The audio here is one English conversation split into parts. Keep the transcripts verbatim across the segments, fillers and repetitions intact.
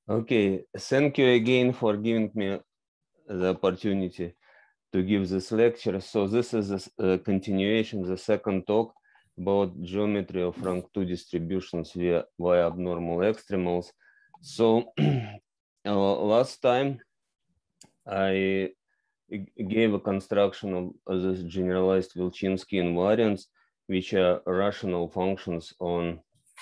Okay, thank you again for giving me the opportunity to give this lecture. So this is a, a continuation, the second talk about geometry of rank two distributions via, via abnormal extremals. So uh, last time I gave a construction of this generalized Wilczynski invariants, which are rational functions on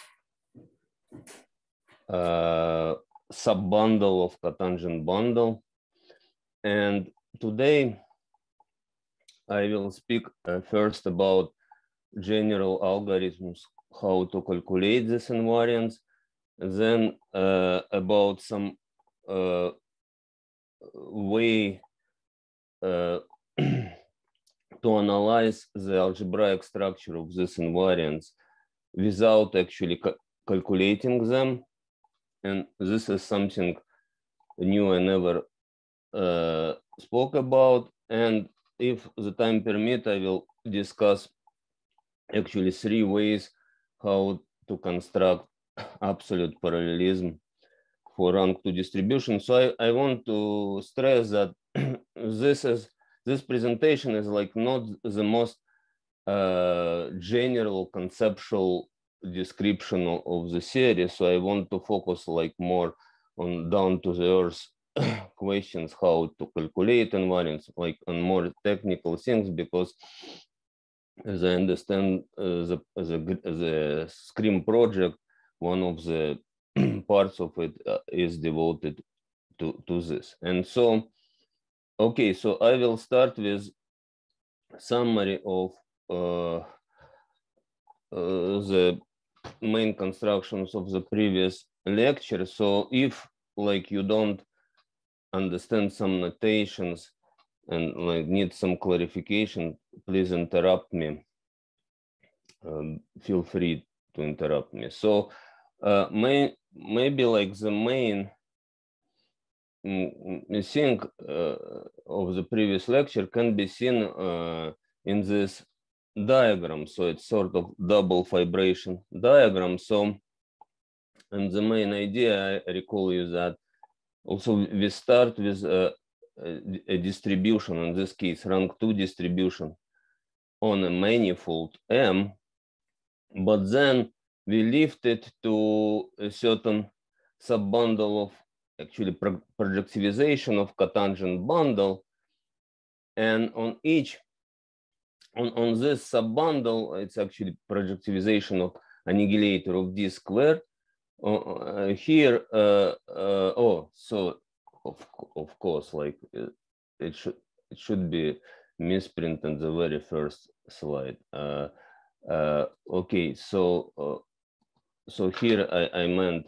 uh, subbundle of cotangent bundle. And today I will speak uh, first about general algorithms, how to calculate this invariance, then uh, about some uh, way uh, to analyze the algebraic structure of this invariance without actually ca calculating them. And this is something new I never uh, spoke about. And if the time permit, I will discuss actually three ways how to construct absolute parallelism for rank two distribution. So I, I want to stress that this is this presentation is like not the most uh, general conceptual description of, of the theory. So I want to focus like more on down to the earth questions, how to calculate invariance, like on more technical things, because as I understand uh, the, the, the Scream project, one of the parts of it uh, is devoted to, to this. And so, okay, so I will start with summary of uh, uh, the main constructions of the previous lecture. So if like you don't understand some notations and like need some clarification, please interrupt me. Um, feel free to interrupt me. So uh, may, maybe like the main mm, thing uh, of the previous lecture can be seen uh, in this diagram. So it's sort of double vibration diagram. So, and the main idea, I recall you that also we start with a, a distribution, in this case, rank two distribution on a manifold M, but then we lift it to a certain subbundle of actually pro projectivization of cotangent bundle. And on each, on, on this subbundle, it's actually projectivization of annihilator of D squared. Uh, here, uh, uh, oh, so of, of course, like uh, it should it should be misprint on the very first slide. Uh, uh, okay, so uh, so here I, I meant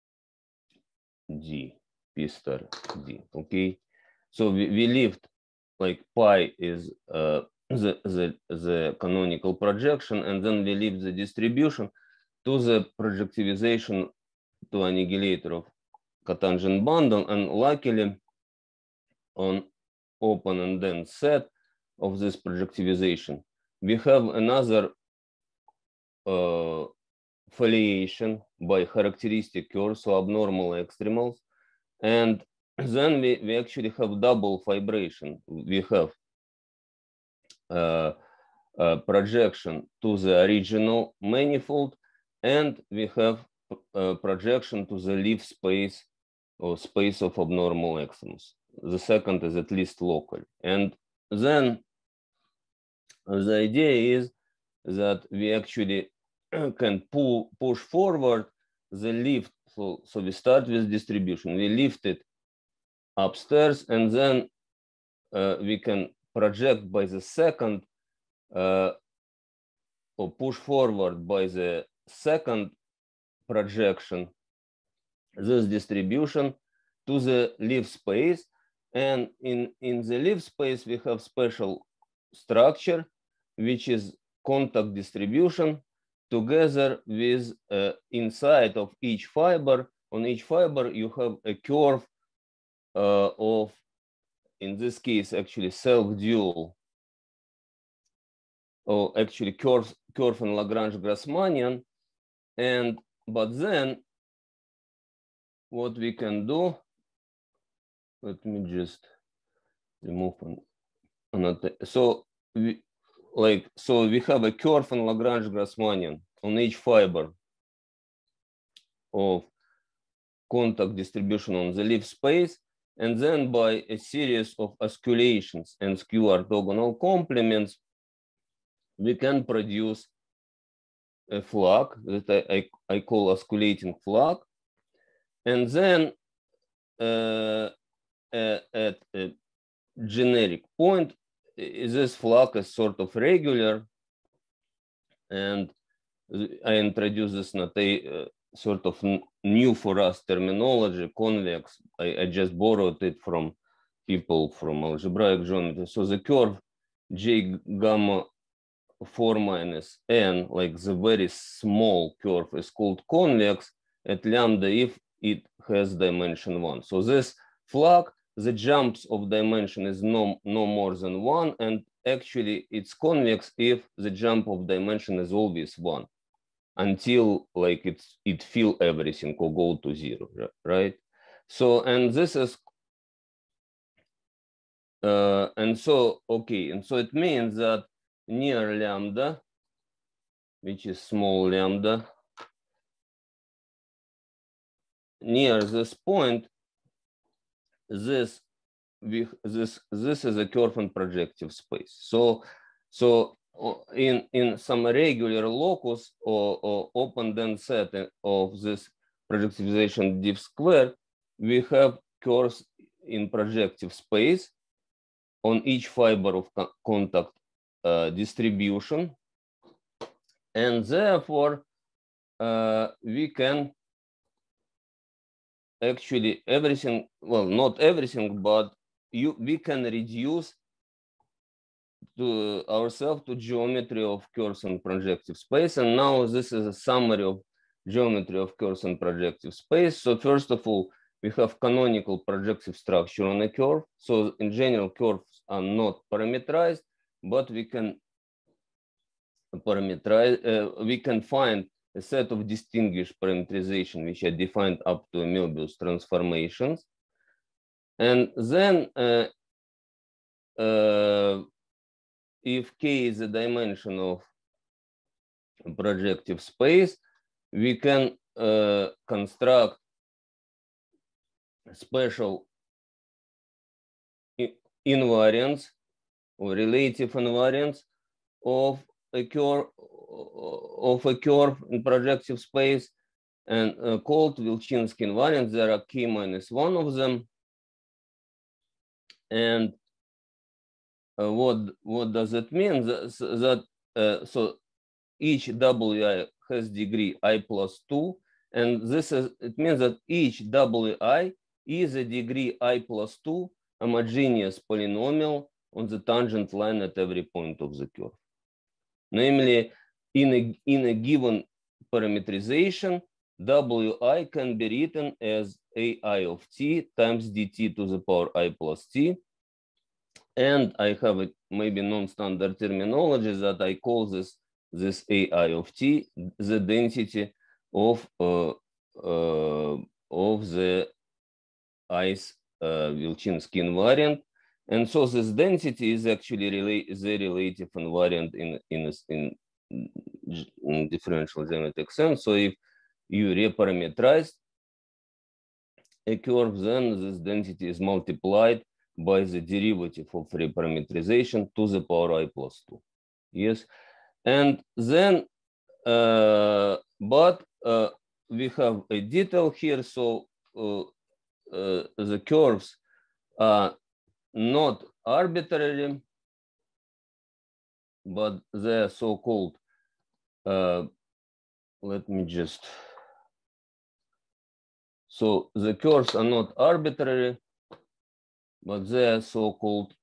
D, P star D. Okay, so we, we lift like pi is uh, the, the the canonical projection, and then we leave the distribution to the projectivization to annihilator of cotangent bundle, and luckily on open and then set of this projectivization, we have another uh, foliation by characteristic curve, so abnormal extremals, and then we, we actually have double vibration. We have uh, uh, projection to the original manifold, and we have uh, projection to the leaf space or space of abnormal extremals. The second is at least local. And then the idea is that we actually can pull, push forward the lift. So, so we start with distribution. We lift it upstairs, and then uh, we can project by the second uh, or push forward by the second projection this distribution to the leaf space. And in, in the leaf space, we have special structure, which is contact distribution together with uh, inside of each fiber. On each fiber, you have a curve uh, of, in this case, actually self-dual, or actually curve, curve in Lagrange-Grassmannian. And, but then what we can do, let me just remove another. So we like so we have a curve in Lagrange-Grassmannian on each fiber of contact distribution on the leaf space, and then by a series of osculations and skew orthogonal complements, we can produce a flag that I, I, I call osculating flag. And then uh, uh, at a generic point, this flag is sort of regular. And I introduce this not a uh, sort of new for us terminology, convex. I, I just borrowed it from people from algebraic geometry. So the curve J gamma four minus n, like the very small curve, is called convex at lambda if it has dimension one. So this flag, the jumps of dimension is no, no more than one, and actually it's convex if the jump of dimension is always one, until like it's it fill everything or go to zero, right? So, and this is uh, and so okay, and so it means that near lambda, which is small lambda, near this point, this we this this is a curve in projective space. So so in in some regular locus or, or open dense set of this projectivization diff square, we have curves in projective space on each fiber of co contact uh, distribution, and therefore uh, we can actually everything, well, not everything, but you we can reduce to ourselves to geometry of curves in projective space. And now this is a summary of geometry of curves in projective space. So first of all, we have canonical projective structure on a curve. So in general, curves are not parameterized, but we can parameterize, uh, we can find a set of distinguished parameterization which are defined up to Möbius transformations. And then uh, uh, if K is a dimension of projective space, we can uh, construct special invariants or relative invariants of a curve of a curve in projective space, and uh, called Wilczynski invariants. There are K minus one of them. And uh, what what does it mean? That, that uh, so each W I has degree I plus two, and this is it means that each W I is a degree I plus two homogeneous polynomial on the tangent line at every point of the curve. Namely, in a, in a given parameterization, W I can be written as A I of t times dt to the power I plus t. And I have a maybe non-standard terminology that I call this, this A I of t, the density of, uh, uh, of the ice uh, Wilczynski invariant. And so this density is actually rela the relative invariant in, in, in, in differential geometric sense. So if you reparameterize a curve, then this density is multiplied by the derivative of reparameterization to the power I plus two. Yes. And then, uh, but uh, we have a detail here. So uh, uh, the curves are not arbitrary, but they're so-called, uh, let me just, so the curves are not arbitrary, but they're so-called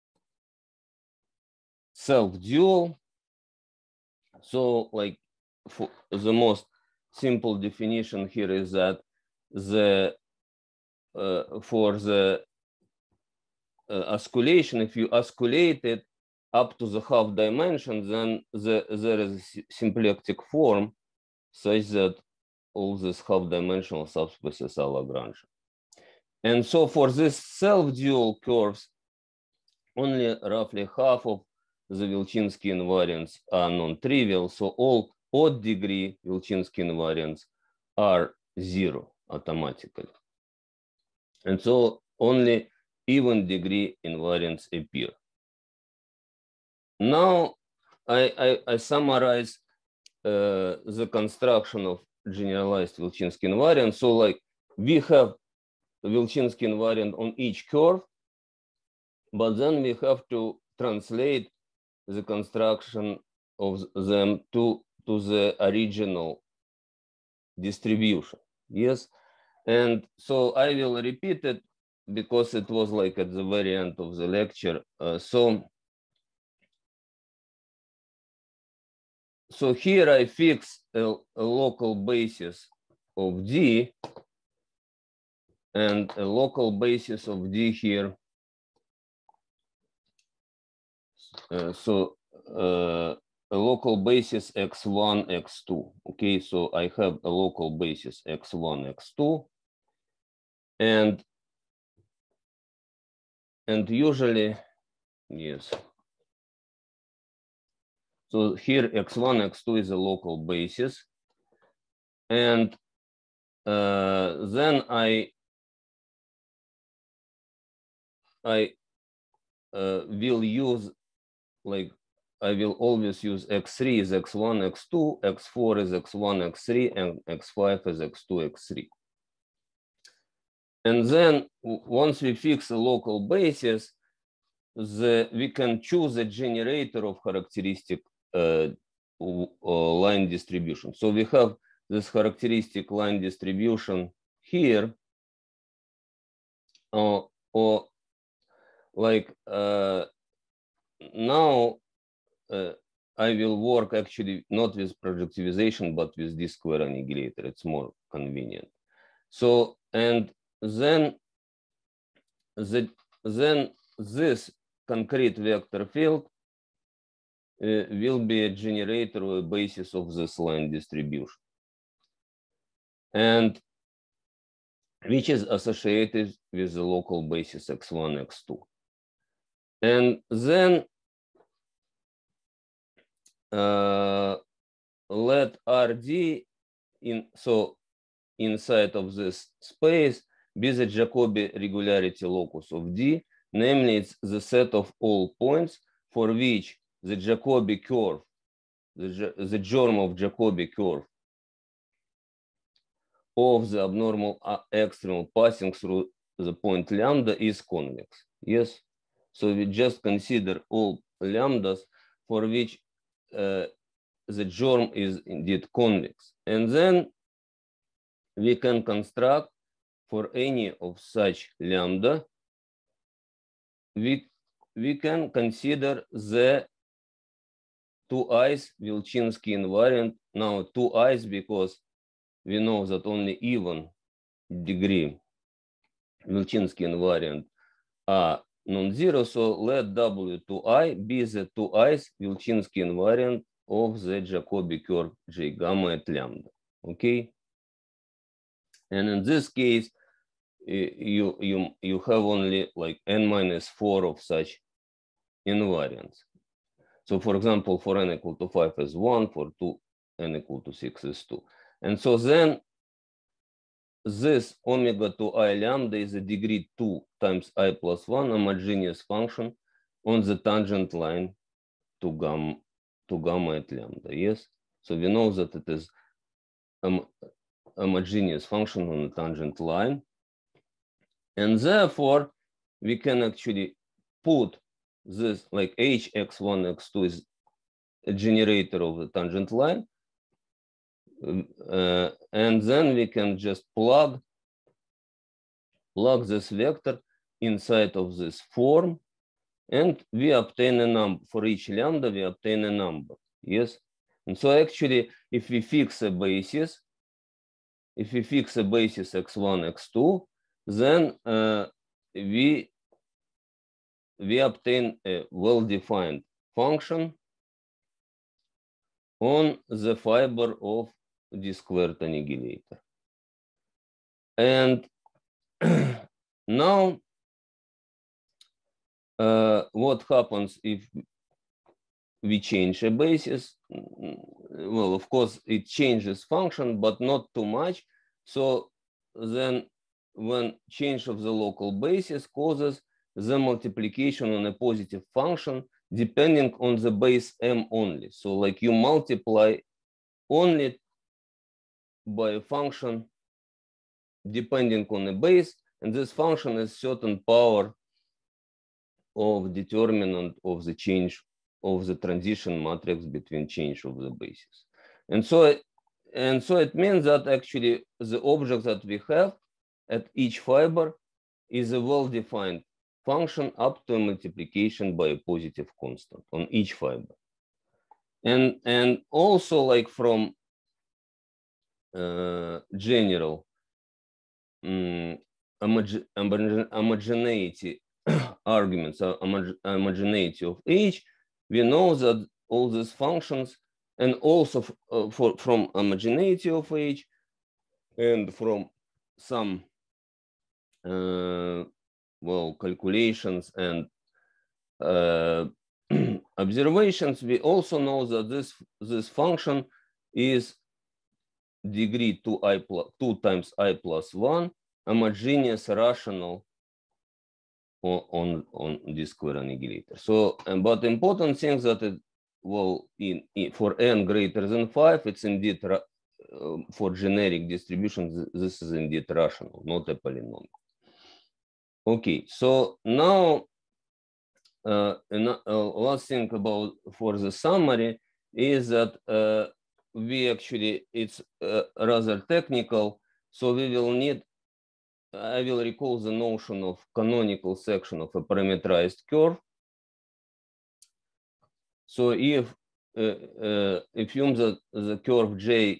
self-dual. So like for the most simple definition here is that the uh, for the uh, osculation, if you osculate it up to the half dimension, then the, there is a symplectic form such that all these half-dimensional subspaces are Lagrangian. And so for these self-dual curves, only roughly half of the Wilczynski invariants are non-trivial. So all odd degree Wilczynski invariants are zero automatically. And so only even degree invariants appear. Now I, I, I summarize uh, the construction of generalized Wilczynski invariant. So like we have Wilczynski invariant on each curve, but then we have to translate the construction of them to, to the original distribution. Yes. And so I will repeat it because it was like at the very end of the lecture. Uh, so, so here I fix a, a local basis of D and a local basis of D here. Uh, so uh, a local basis x one, x two. Okay, so I have a local basis x one, x two. And, and usually, yes. So here x one, x two is a local basis. And uh, then I, I uh, will use, like, I will always use x three is x one, x two, x four is x one, x three, and x five is x two, x three. And then once we fix a local basis, the, we can choose a generator of characteristic uh, uh, line distribution. So we have this characteristic line distribution here, uh, or like uh, now uh, I will work actually not with projectivization, but with D square annihilator. It's more convenient. So, and then, the, then this concrete vector field uh, will be a generator or a basis of this line distribution, and which is associated with the local basis x one, x two. And then uh, let R D in, so inside of this space be the Jacobi regularity locus of D, namely it's the set of all points for which the Jacobi curve, the, the germ of Jacobi curve of the abnormal extremal passing through the point lambda is convex. Yes. So we just consider all lambdas for which uh, the germ is indeed convex. And then we can construct for any of such lambda, we, we can consider the two i's Wilczynski invariant. Now two i's because we know that only even degree Wilczynski invariant are non-zero. So let W two I be the two i's Wilczynski invariant of the Jacobi curve J gamma at lambda. Okay. And in this case, you, you, you have only like n minus four of such invariants. So for example, for n equal to five is one, for two, n equal to six is two. And so then this omega two I lambda is a degree two times I plus one homogeneous function on the tangent line to gamma, to gamma at lambda. Yes. So we know that it is a homogeneous function on the tangent line. And therefore, we can actually put this like h x one, x two is a generator of the tangent line. Uh, and then we can just plug, plug this vector inside of this form. And we obtain a number. For each lambda, we obtain a number. Yes. And so actually, if we fix a basis, if we fix a basis x one, x two, then uh, we, we obtain a well-defined function on the fiber of d squared annihilator. And now, uh, what happens if we change a basis? Well, of course, it changes function, but not too much. So then when change of the local basis causes the multiplication on a positive function depending on the base m only. So like you multiply only by a function depending on the base, and this function is certain power of determinant of the change of the transition matrix between change of the bases. And so, and so it means that actually the object that we have at each fiber is a well-defined function up to a multiplication by a positive constant on each fiber. And, and also like from uh, general um, homogeneity arguments, uh, homogeneity of H, we know that all these functions, and also uh, for, from homogeneity of H, and from some uh, well calculations and uh, observations, we also know that this this function is degree two i plus two times I plus one homogeneous rational on on this square annihilator. So, but important thing that it well in, in for n greater than five, it's indeed uh, for generic distribution. This is indeed rational, not a polynomial. Okay, so now uh, uh, last thing about for the summary is that uh, we actually it's uh, rather technical, so we will need. I will recall the notion of canonical section of a parameterized curve. So if uh, uh, assume that the curve J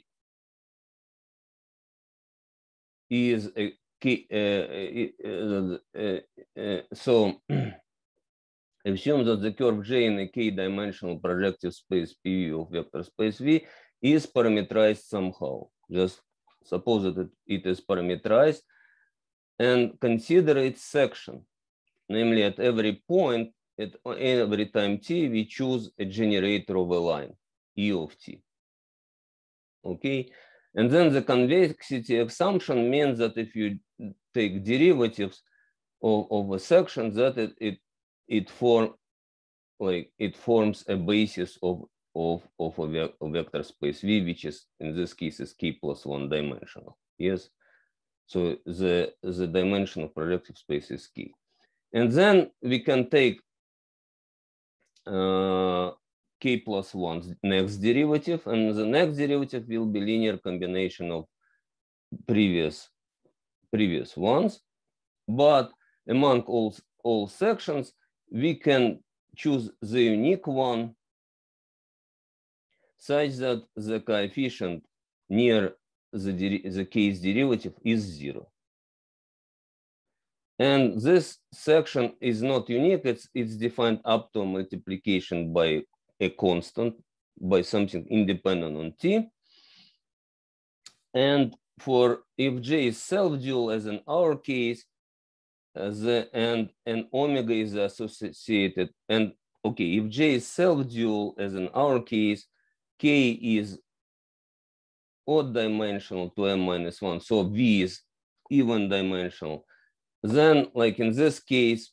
is a key, uh, uh, uh, uh, so assume that the curve J in a k-dimensional projective space P V of vector space V is parameterized somehow. Just suppose that it, it is parameterized and consider its section. Namely, at every point, at every time t, we choose a generator of a line, E of t. Okay, and then the convexity assumption means that if you take derivatives of, of a section, that it it it form like it forms a basis of of of a, ve a vector space V, which is in this case is k plus one dimensional. Yes, so the the dimension of projective space is k. And then we can take uh, k plus one's next derivative, and the next derivative will be linear combination of previous previous ones. But among all, all sections, we can choose the unique one such that the coefficient near the, the case derivative is zero. And this section is not unique. It's, it's defined up to multiplication by a constant, by something independent on t. And for if J is self-dual, as in our case, uh, the, and, and omega is associated. And okay, if J is self-dual, as in our case, K is odd dimensional to m minus one, so V is even dimensional. Then, like in this case,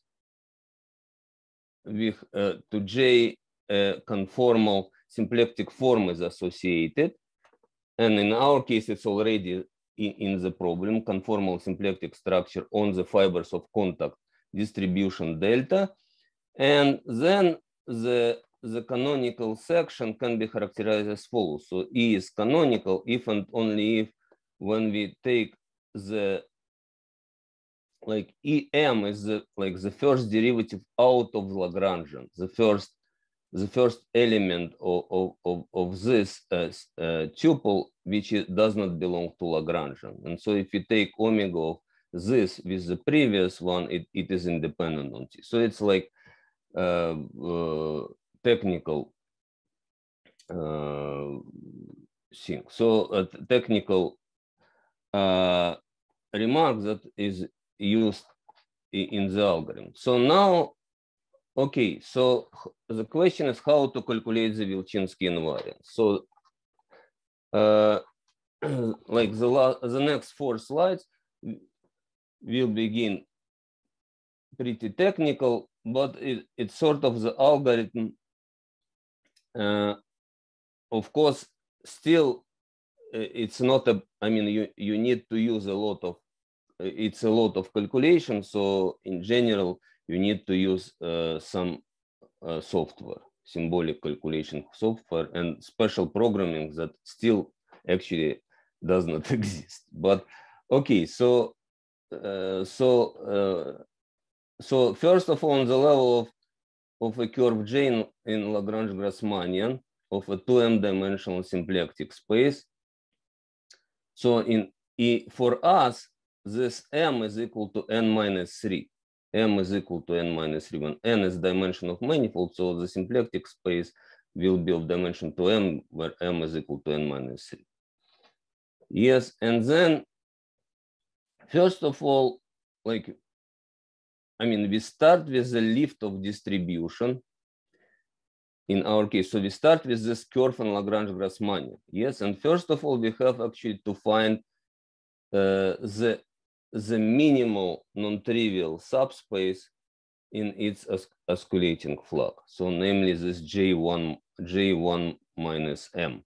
with uh, to J uh, conformal symplectic form is associated, and in our case, it's already in, in the problem conformal symplectic structure on the fibers of contact distribution delta, and then the the canonical section can be characterized as follows. So E is canonical if and only if when we take the like E M is the, like the first derivative out of Lagrangian, the first the first element of, of, of, of this uh, uh, tuple, which is, does not belong to Lagrangian. And so if you take omega of this with the previous one, it, it is independent on T. So it's like uh, uh, technical uh, thing. So a technical uh, remark that is used in the algorithm. So now, okay, so the question is how to calculate the Wilczynski invariance. So uh, like the, last, the next four slides will begin pretty technical, but it, it's sort of the algorithm. Uh, of course, still, it's not a, I mean, you, you need to use a lot of, it's a lot of calculation. So in general, you need to use uh, some uh, software, symbolic calculation software and special programming that still actually does not exist. But okay, so, uh, so, uh, so first of all, on the level of, of a curve J in, in Lagrange-Grassmannian of a two m dimensional symplectic space. So in e, for us, this M is equal to n minus three. M is equal to n minus three when n is dimension of manifold. So the symplectic space will be of dimension to m, where m is equal to n minus three. Yes, and then first of all, like, I mean, we start with the lift of distribution. In our case, so we start with this curve in Lagrange-Grassmannian. Yes, and first of all, we have actually to find uh, the, the minimal non-trivial subspace in its osculating flux. So namely this J one, J one minus M.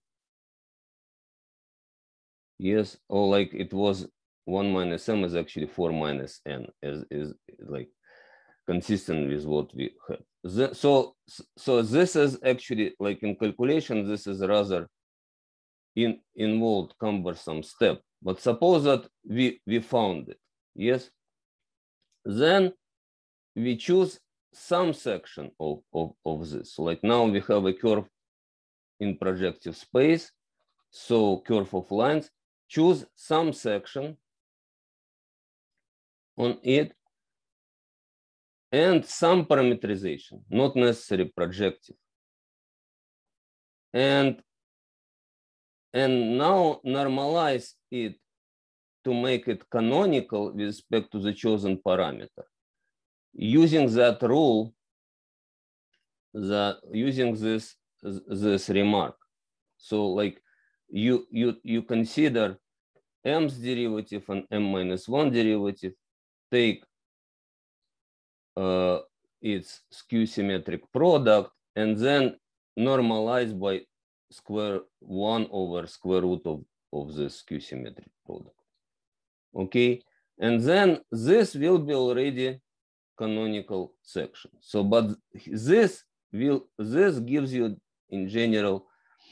Yes, or like it was one minus M is actually four minus N, is, is like consistent with what we had. The, so, so this is actually like in calculation, this is rather in involved cumbersome step. But suppose that we, we found it, yes? Then we choose some section of, of, of this. So like now we have a curve in projective space. So curve of lines, choose some section on it and some parameterization, not necessarily projective. And, and now normalize it to make it canonical with respect to the chosen parameter. Using that rule, that using this, this remark. So like you, you, you consider m's derivative and m minus one derivative, take uh, its skew symmetric product, and then normalize by square one over square root of, of the skew symmetric product. Okay, and then this will be already canonical section. So, but this will, this gives you in general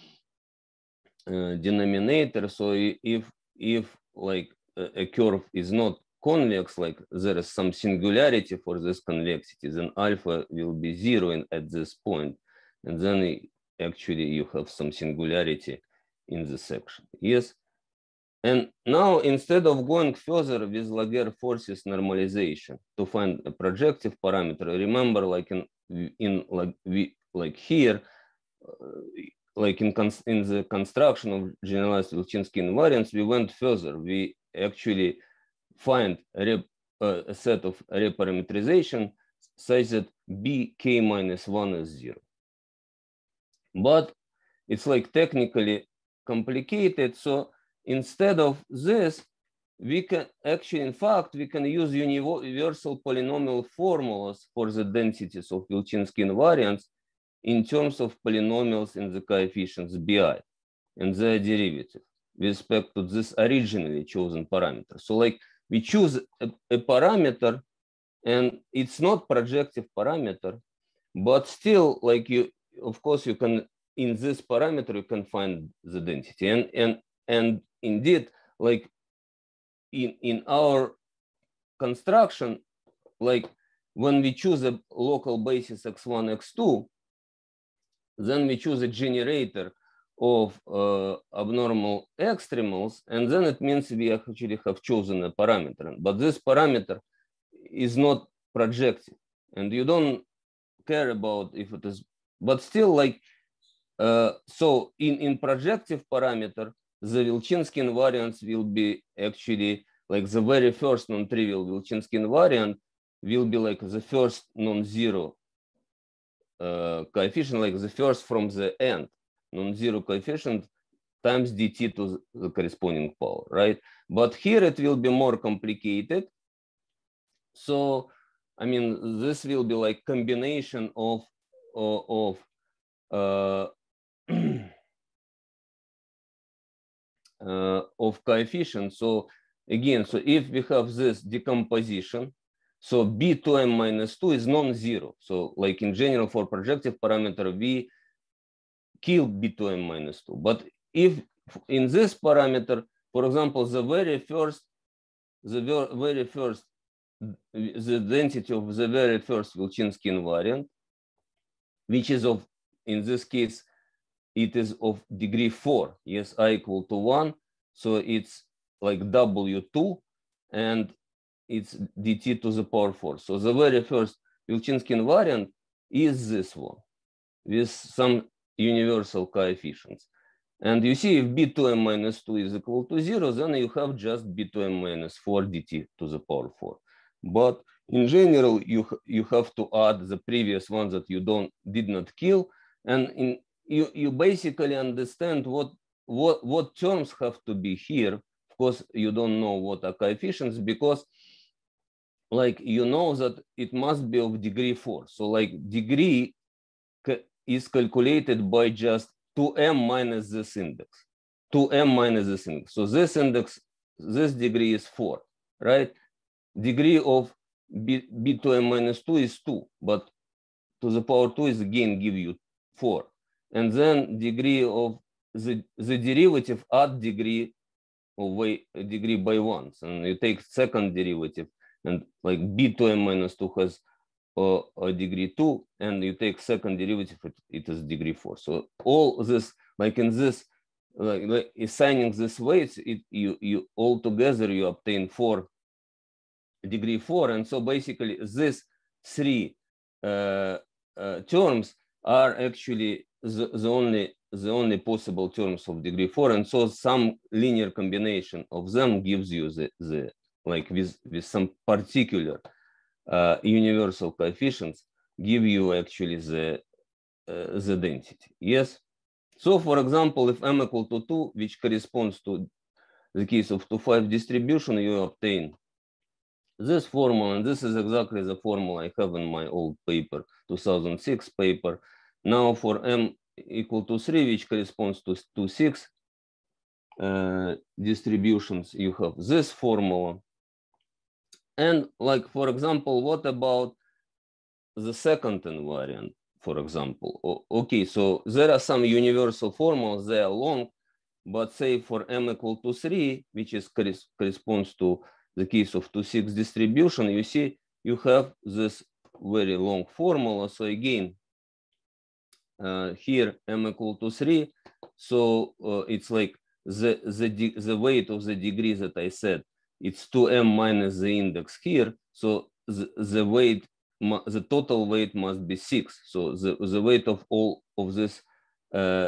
uh, denominator. So if, if like a, a curve is not convex, like there is some singularity for this convexity, then alpha will be zero in, at this point. And then actually you have some singularity in the section. Yes. And now instead of going further with Laguerre forces normalization to find a projective parameter, remember like in, in like, we, like here, uh, like in, in the construction of generalized Wilczynski invariance, we went further. We actually find a, rep, uh, a set of reparameterization such that b k minus one is zero. But it's like technically complicated. So instead of this, we can actually, in fact, we can use universal polynomial formulas for the densities of Wilczynski invariance in terms of polynomials in the coefficients bi and their derivative with respect to this originally chosen parameter. So like we choose a, a parameter and it's not projective parameter, but still like you, of course, you can, in this parameter, you can find the density. And, and, and indeed, like in, in our construction, like when we choose a local basis x one, x two, then we choose a generator of uh, abnormal extremals, and then it means we actually have chosen a parameter. But this parameter is not projective, and you don't care about if it is, but still like uh, so in, in projective parameter, the Wilczynski invariance will be actually like the very first non-trivial Wilczynski invariant will be like the first non-zero uh, coefficient, like the first from the end non-zero coefficient times dt to the corresponding power, right? But here it will be more complicated. So, I mean, this will be like combination of, of, uh, uh, of coefficients. So again, so if we have this decomposition, so b two m minus two is non-zero. So like in general for projective parameter, we kill b two m minus two. But if in this parameter, for example, the very first, the very first, the density of the very first Wilczynski invariant, which is of, in this case, it is of degree four. Yes, I equal to one. So it's like W two and it's dt to the power four. So the very first Wilczynski invariant is this one with some universal coefficients. And you see, if b two m minus two is equal to zero, then you have just b two m minus four dt to the power four. But in general, you, you have to add the previous one that you don't did not kill. And in, you, you basically understand what, what, what terms have to be here. Of course, you don't know what are coefficients because like you know that it must be of degree four. So like degree is calculated by just two m minus this index, two m minus this index. So this index, this degree is four, right? Degree of b, b two m minus two is two, but to the power two is again give you four. And then degree of the, the derivative at degree of y, degree by ones. And you take second derivative and like b two m minus two has uh, a degree two, and you take second derivative, it, it is degree four. So all this, like in this, like, like assigning these weights, it, you, you all together you obtain four degree four. And so basically these three uh, uh, terms are actually the, the only the only possible terms of degree four. And so some linear combination of them gives you the, the like with, with some particular uh, universal coefficients give you actually the, uh, the density. Yes. So for example, if m equal to two, which corresponds to the case of two five distribution, you obtain this formula, and this is exactly the formula I have in my old paper, two thousand six paper. Now for m equal to three, which corresponds to two six uh, distributions, you have this formula. And like, for example, what about the second invariant, for example? O okay, so there are some universal formulas, they are long, but say for m equal to three, which is corres corresponds to the case of two six distribution, you see you have this very long formula. So again, uh, here m equal to three, so uh, it's like the, the, the weight of the degree that I said, it's two m minus the index here. So the, the weight, the total weight must be six. So the, the weight of all of this uh,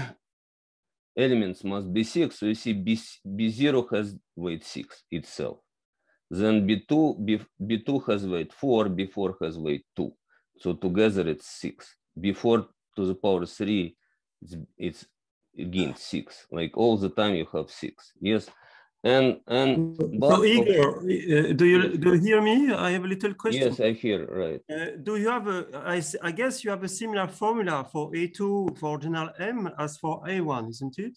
elements must be six. So you see B, B zero has weight six itself. Then B two, B, B2 has weight four, B four has weight two. So together it's six. B four to the power three, it's, it's again six. Like all the time you have six. Yes. And and but so Igor, uh, do you yes. do you hear me? I have a little question. Yes, I hear, right. Uh, do you have a? I, I guess you have a similar formula for A two for general M as for A one, isn't it?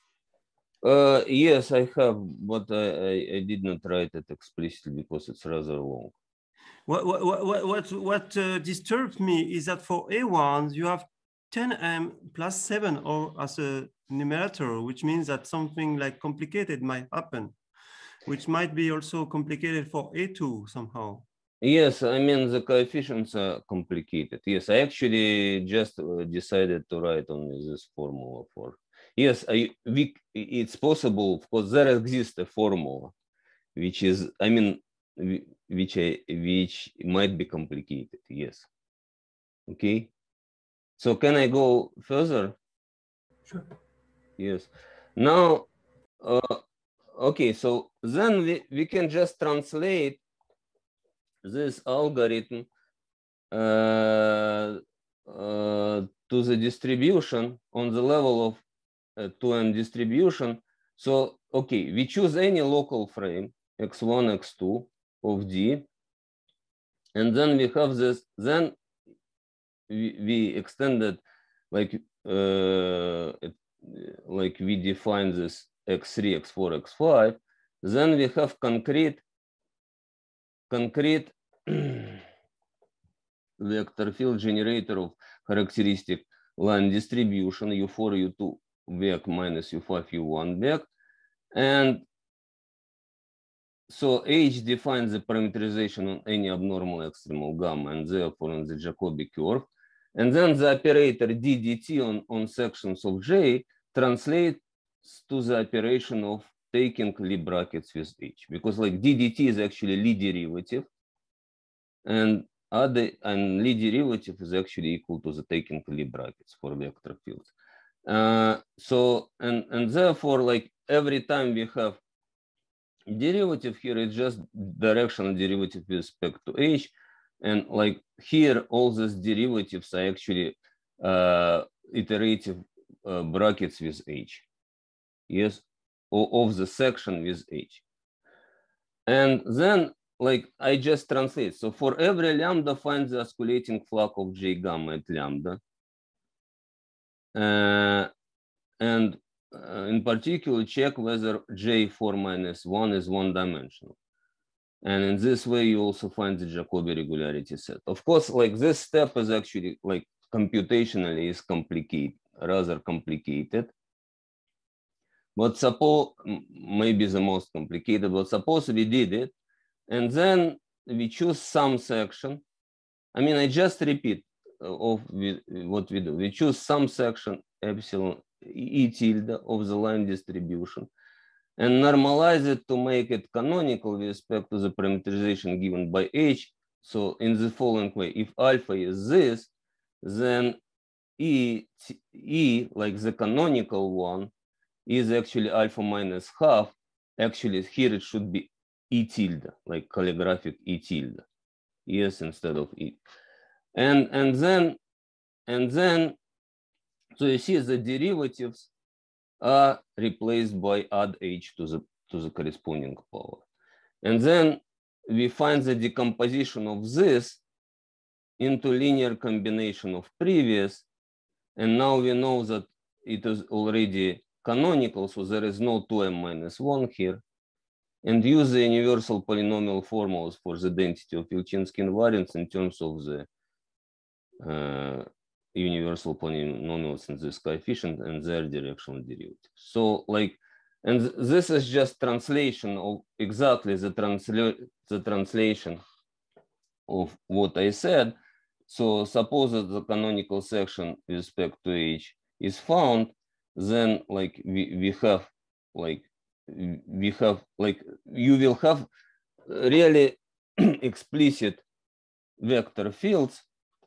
Uh, yes, I have, but I, I, I did not write it explicitly because it's rather long. What what what what, what uh, disturbs me is that for A one you have ten m plus seven or as a numerator, which means that something like complicated might happen, which might be also complicated for A two somehow. Yes, I mean the coefficients are complicated. Yes, I actually just uh, decided to write only this formula for. Yes, I, we, it's possible because there exists a formula, which is, I mean, which I, which might be complicated. Yes. Okay. So can I go further? Sure. Yes. Now, uh, okay, so then we, we can just translate this algorithm uh, uh, to the distribution on the level of uh, two n distribution. So, okay, we choose any local frame, x one, x two of D, and then we have this, then we, we extended, like, uh, it, like we define this x three, x four, x five, then we have concrete, concrete vector field generator of characteristic line distribution u four, u two vec minus u five, u one vec. And so H defines the parameterization on any abnormal extremal gamma and therefore on the Jacobi curve. And then the operator d dt on, on sections of J translates to the operation of taking Lie brackets with H, because like d dt is actually Lie derivative, and other and Lie derivative is actually equal to the taking Lie brackets for vector fields. Uh, so and and therefore, like every time we have derivative here, it's just directional derivative with respect to H, and like here, all these derivatives are actually uh, iterative uh, brackets with H. Yes, of the section with H. And then, like, I just translate. So for every lambda, find the osculating flag of J gamma at lambda. Uh, and uh, in particular, check whether J four minus one is one dimensional. And in this way, you also find the Jacobi regularity set. Of course, like this step is actually like computationally is complicated, rather complicated. But suppose maybe the most complicated, but suppose we did it, and then we choose some section. I mean, I just repeat of what we do. We choose some section epsilon e tilde of the line distribution and normalize it to make it canonical with respect to the parameterization given by H. So in the following way, if alpha is this, then E, E, like the canonical one, is actually alpha minus half. Actually, here it should be E tilde, like calligraphic E tilde. Yes, instead of E. And, and then, and then, so you see the derivatives are replaced by add H to the, to the corresponding power. And then we find the decomposition of this into linear combination of previous. And now we know that it is already canonical, so there is no two m minus one here. And use the universal polynomial formulas for the density of Wilczynski invariants in terms of the uh, universal polynomials in this coefficient and their directional derivative. So like, and this is just translation of exactly the, transla the translation of what I said. So suppose that the canonical section with respect to H is found, then like we, we have like, we have like, you will have really explicit vector fields.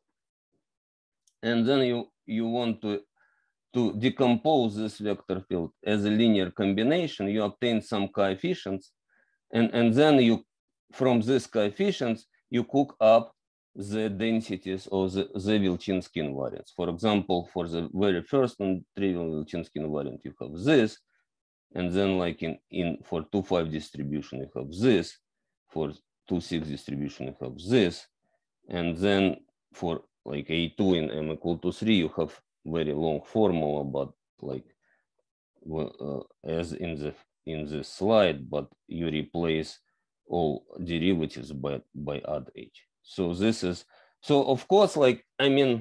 And then you, you want to, to decompose this vector field as a linear combination, you obtain some coefficients. And, and then you, from these coefficients, you cook up the densities of the, the Wilczynski invariants. For example, for the very first non-trivial Wilczynski invariant, you have this. And then like in, in for two five distribution, you have this. For two six distribution, you have this. And then for like A two in M equal to three, you have very long formula, but like uh, as in the in the slide, but you replace all derivatives by by add H. So this is, so of course, like, I mean,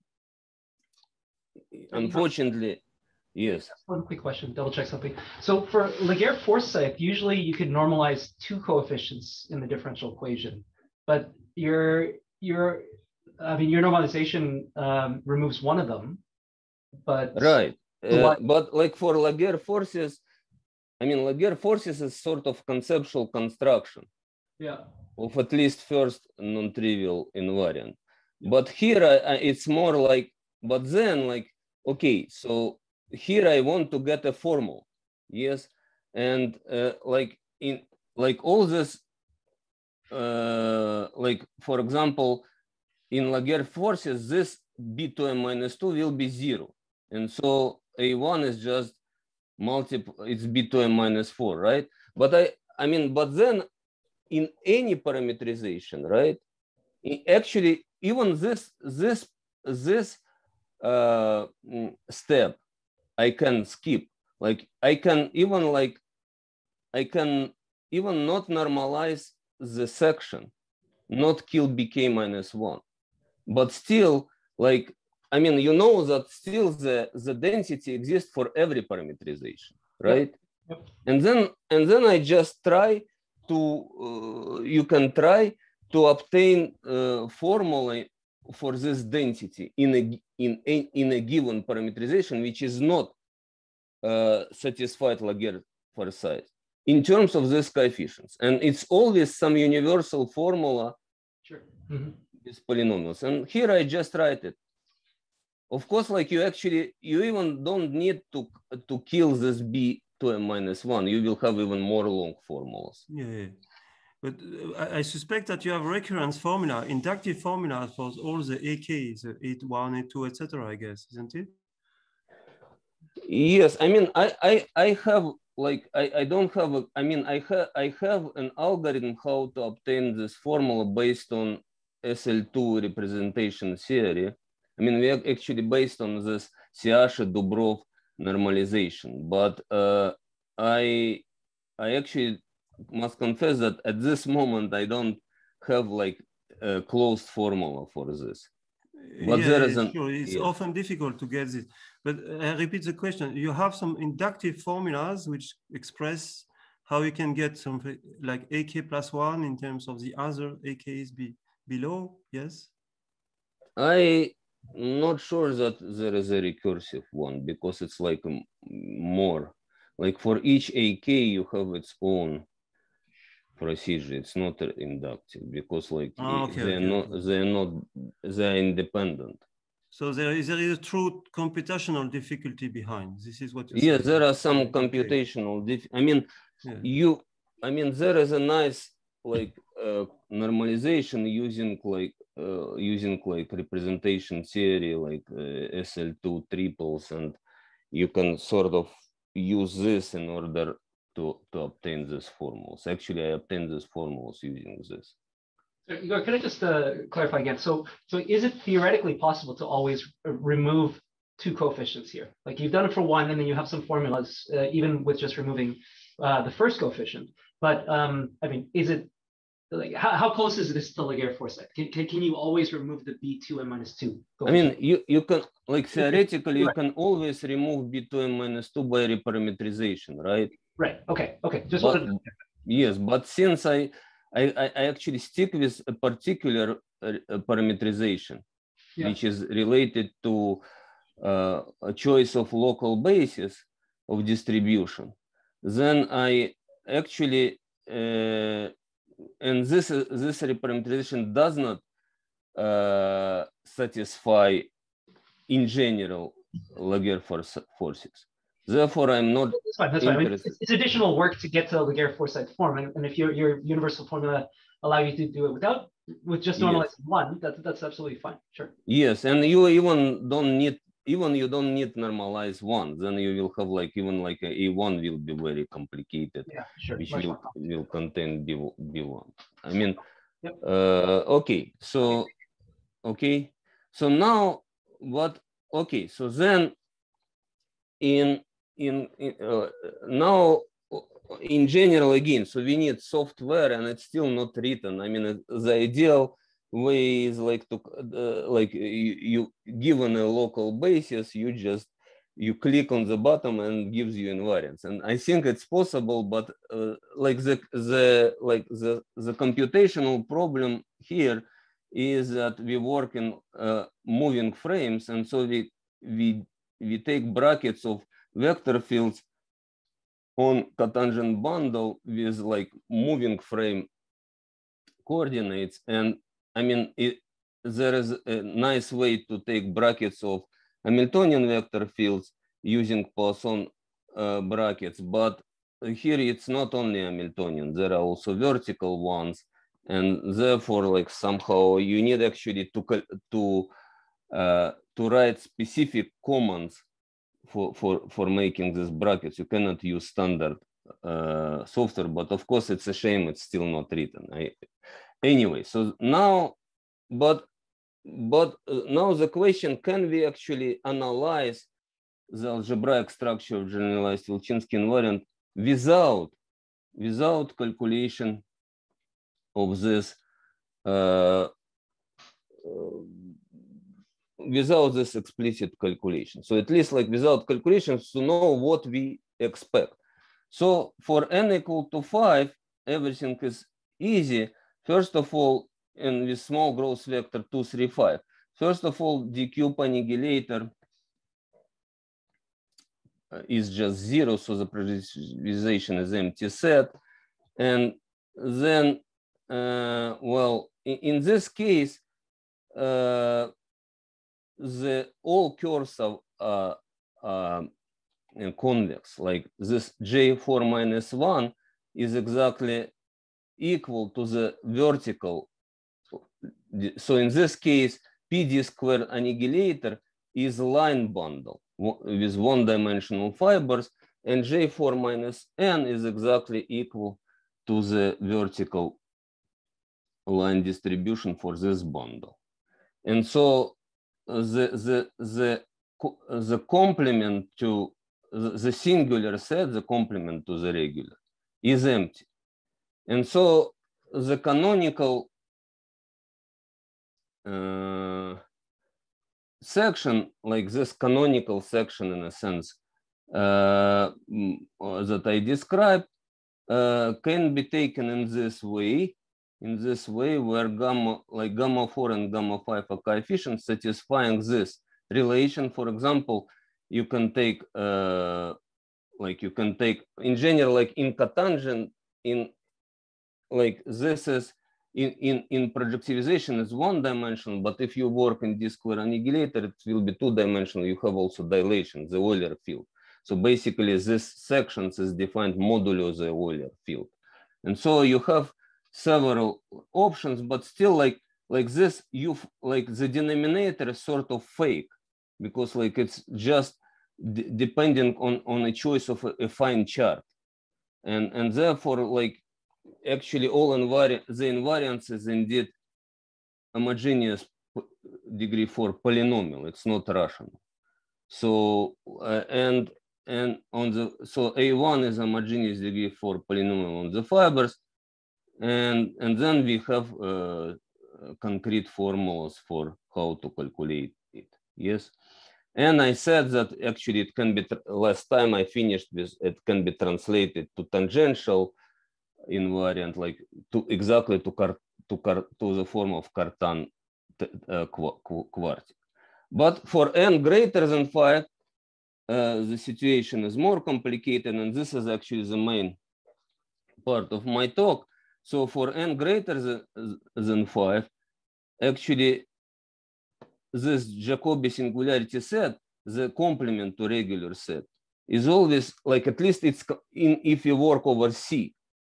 unfortunately, yes. One quick question, double check something. So for Laguerre-Forsyth, usually you could normalize two coefficients in the differential equation, but your your I mean your normalization um, removes one of them. But right, uh, but like for Laguerre-Forsyth, I mean Laguerre-Forsyth is sort of conceptual construction. Yeah. Of at least first non-trivial invariant. Yeah. But here uh, it's more like, but then like, okay, so here I want to get a formula, yes, and uh, like in like all this, uh, like for example, in Laguerre forces, this b two m minus two will be zero, and so a one is just multiple, it's b two m minus four, right? But I, I mean, but then in any parameterization, right? Actually, even this this this uh, step, I can skip. Like I can even like I can even not normalize the section, not kill bk minus one, but still like I mean you know that still the the density exists for every parameterization, right? Yep. Yep. And then and then I just try to uh, you can try to obtain uh, formula for this density in a in a, in a given parameterization which is not uh, satisfied Laguerre foresight in terms of these coefficients, and it's always some universal formula. Sure. Mm-hmm. With polynomials, and here I just write it. Of course, like you actually you even don't need to to kill this b two m minus one. You will have even more long formulas. Yeah, yeah. But I, I suspect that you have recurrence formula, inductive formula for all the A Ks, A one, A two, et cetera. I guess, isn't it? Yes, I mean, I I I have like I I don't have a. I mean, I have I have an algorithm how to obtain this formula based on S L two representation theory. I mean, we are actually based on this Siasze-Dubrov normalization, but uh, I I actually must confess that at this moment I don't have like a closed formula for this. But yeah, there is an, sure. It's yeah. often difficult to get this. But I repeat the question. You have some inductive formulas which express how you can get something like A K plus one in terms of the other A Ks be below, yes? I'm not sure that there is a recursive one because it's like more. Like for each A K, you have its own procedure. It's not inductive because like oh, okay, they're okay, not okay. they're not they're independent. So there is there is a true computational difficulty behind. This is what you Yes, say. there are some okay. computational diff I mean yeah. you I mean there is a nice like uh, normalization using like uh, using like representation theory like uh, S L two triples, and you can sort of use this in order to to obtain these formulas. Actually, I obtained these formulas using this. Igor, can I just uh, clarify again? So, so is it theoretically possible to always remove two coefficients here? Like you've done it for one, and then you have some formulas, uh, even with just removing uh, the first coefficient. But um, I mean, is it like how, how close is this to Laguerre foresight? Can, can can you always remove the b two m minus two? I mean, you you can like theoretically you can always remove b two m minus two by reparametrization, right? Right. Okay. Okay. Just but, wanted to... yes, but since I. I, I actually stick with a particular uh, parameterization, yeah. which is related to uh, a choice of local basis of distribution. Then I actually, uh, and this, this reparameterization does not uh, satisfy, in general, Laguerre forces. Therefore, I'm not that's fine, that's interested. Fine. It's, it's additional work to get to Laguerre foresight form, and, and if your your universal formula allow you to do it without with just normalizing yes. one, that's that's absolutely fine. Sure. Yes, and you even don't need even you don't need normalize one. Then you will have like even like a A one will be very complicated, yeah, sure. which Much will will contain B B1. I mean, yep. uh, okay, so okay, so now what? Okay, so then in in, in uh, now in general again, so we need software, and it's still not written. I mean, the ideal way is like to uh, like you, you given a local basis, you just you click on the bottom and gives you invariance, and I think it's possible, but uh, like the the like the the computational problem here is that we work in uh, moving frames, and so we we we take brackets of vector fields on cotangent bundle with like moving frame coordinates. And I mean, it, there is a nice way to take brackets of Hamiltonian vector fields using Poisson uh, brackets, but here it's not only Hamiltonian, there are also vertical ones, and therefore like somehow you need actually to to uh, to write specific commands for for for making these brackets. You cannot use standard uh, software, but of course it's a shame it's still not written. I, anyway, so now but but uh, now the question, can we actually analyze the algebraic structure of generalized Wilczynski invariant without without calculation of this uh, uh, without this explicit calculation? So at least like without calculations to know what we expect. So for n equal to five, everything is easy. First of all, and with small growth vector two, three, five. First of all, d cube annihilator is just zero, so the projectivization is empty set. And then, uh, well, in, in this case, uh, the all curves are uh, uh, convex. Like this J four minus one is exactly equal to the vertical. So in this case, P D squared annihilator is line bundle with one-dimensional fibers, and J four minus n is exactly equal to the vertical line distribution for this bundle. And so the the the the complement to the singular set, the complement to the regular, is empty. And so the canonical uh, section, like this canonical section in a sense uh, that I described, uh, can be taken in this way, in this way where gamma, like gamma four and gamma five are coefficients satisfying this relation. For example, you can take, uh, like you can take in general, like in cotangent, in like this is in, in, in projectivization is one dimensional, but if you work in D square annihilator, it will be two dimensional. You have also dilation, the Euler field. So basically this sections is defined modulo the Euler field. And so you have several options, but still like, like this, you like the denominator is sort of fake because like it's just depending on, on a choice of a, a fine chart. And, and therefore like, actually all invari the invariance is indeed homogeneous degree four polynomial. It's not rational. So uh, and and on the so A one is homogeneous degree four polynomial on the fibers, and and then we have uh, concrete formulas for how to calculate it. Yes. And I said that actually it can be, last time I finished with, it can be translated to tangential invariant, like to exactly to car to car to the form of Cartan uh, quartic. But for n greater than five, uh, the situation is more complicated, and this is actually the main part of my talk. So for n greater than, than five, actually this Jacobi singularity set, the complement to regular set, is always like, at least it's in if you work over C.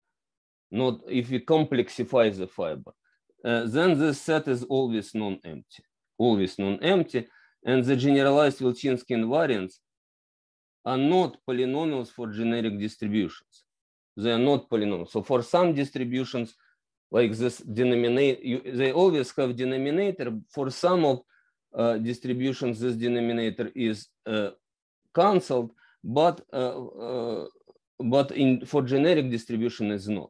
Not if we complexify the fiber, uh, then this set is always non-empty, always non-empty, and the generalized Wilczynski invariants are not polynomials for generic distributions. They are not polynomials. So for some distributions, like this denominator, you, they always have denominator. For some of uh, distributions, this denominator is uh, cancelled, but uh, uh, but in for generic distribution is not.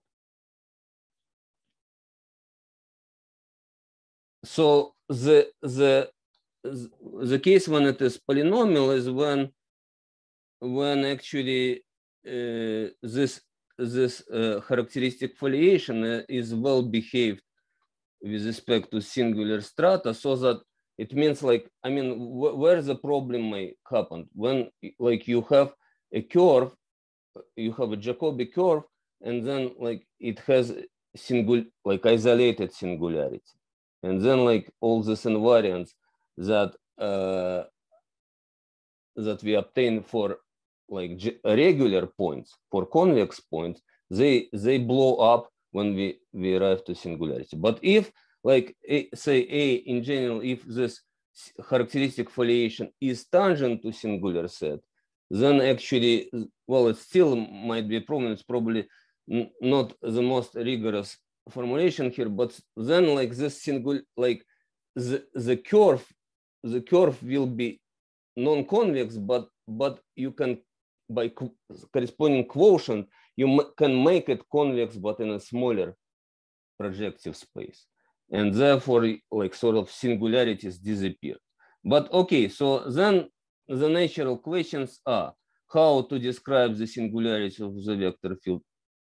So the the the case when it is polynomial is when when actually uh, this this uh, characteristic foliation is well behaved with respect to singular strata, so that it means like, I mean, wh where the problem may happen when like you have a curve, you have a Jacobi curve, and then like it has single like isolated singularity. And then like all these invariants that uh, that we obtain for like regular points, for convex points, they they blow up when we, we arrive to singularity. But if like a, say A in general, if this characteristic foliation is tangent to singular set, then actually, well, it still might be a problem. It's probably not the most rigorous formulation here, but then like this single, like the, the curve, the curve will be non-convex, but but you can, by corresponding quotient, you can make it convex, but in a smaller projective space. And therefore, like sort of singularities disappear. But okay, so then the natural questions are how to describe the singularity of the vector field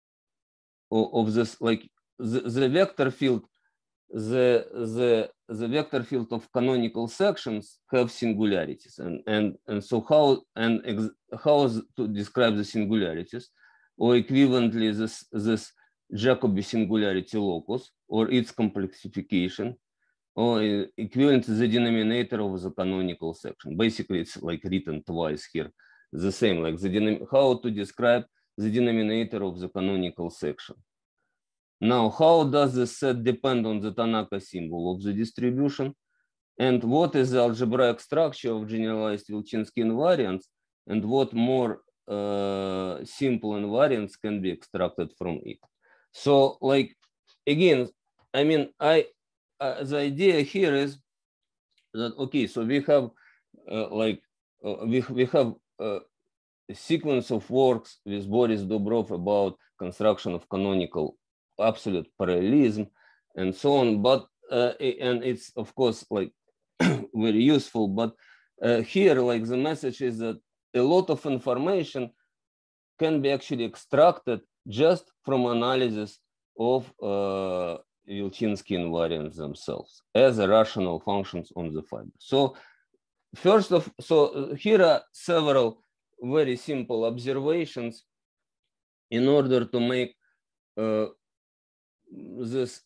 of this, like the, the vector field, the, the, the vector field of canonical sections have singularities. And, and, and so how, and ex, how to describe the singularities, or equivalently this, this Jacobi singularity locus, or its complexification, or equivalent to the denominator of the canonical section. Basically, it's like written twice here. The same, like the how to describe the denominator of the canonical section. Now, how does the set depend on the Tanaka symbol of the distribution? And what is the algebraic structure of generalized Wilczynski invariants? And what more uh, simple invariants can be extracted from it? So, like, again, I mean, I uh, the idea here is that, okay, so we have uh, like, uh, we, we have uh, a sequence of works with Boris Dobrov about construction of canonical absolute parallelism and so on, but uh, and it's of course like very useful, but uh, here like the message is that a lot of information can be actually extracted just from analysis of uh, Wilczynski invariants themselves as a rational functions on the fiber. So first of so here are several very simple observations in order to make uh, this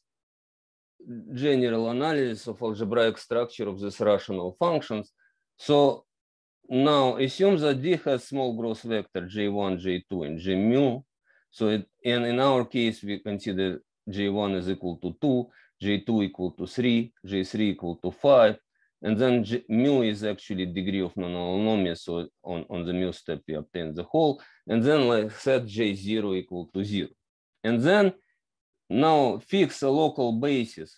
general analysis of algebraic structure of these rational functions. So now assume that D has small gross vector J one, J two, and J mu. So it, and in our case, we consider J one is equal to two, J two equal to three, J three equal to five, and then J, mu is actually degree of non-holonomia. So on, on the mu step, we obtain the whole, and then like set J zero equal to zero. And then now fix a local basis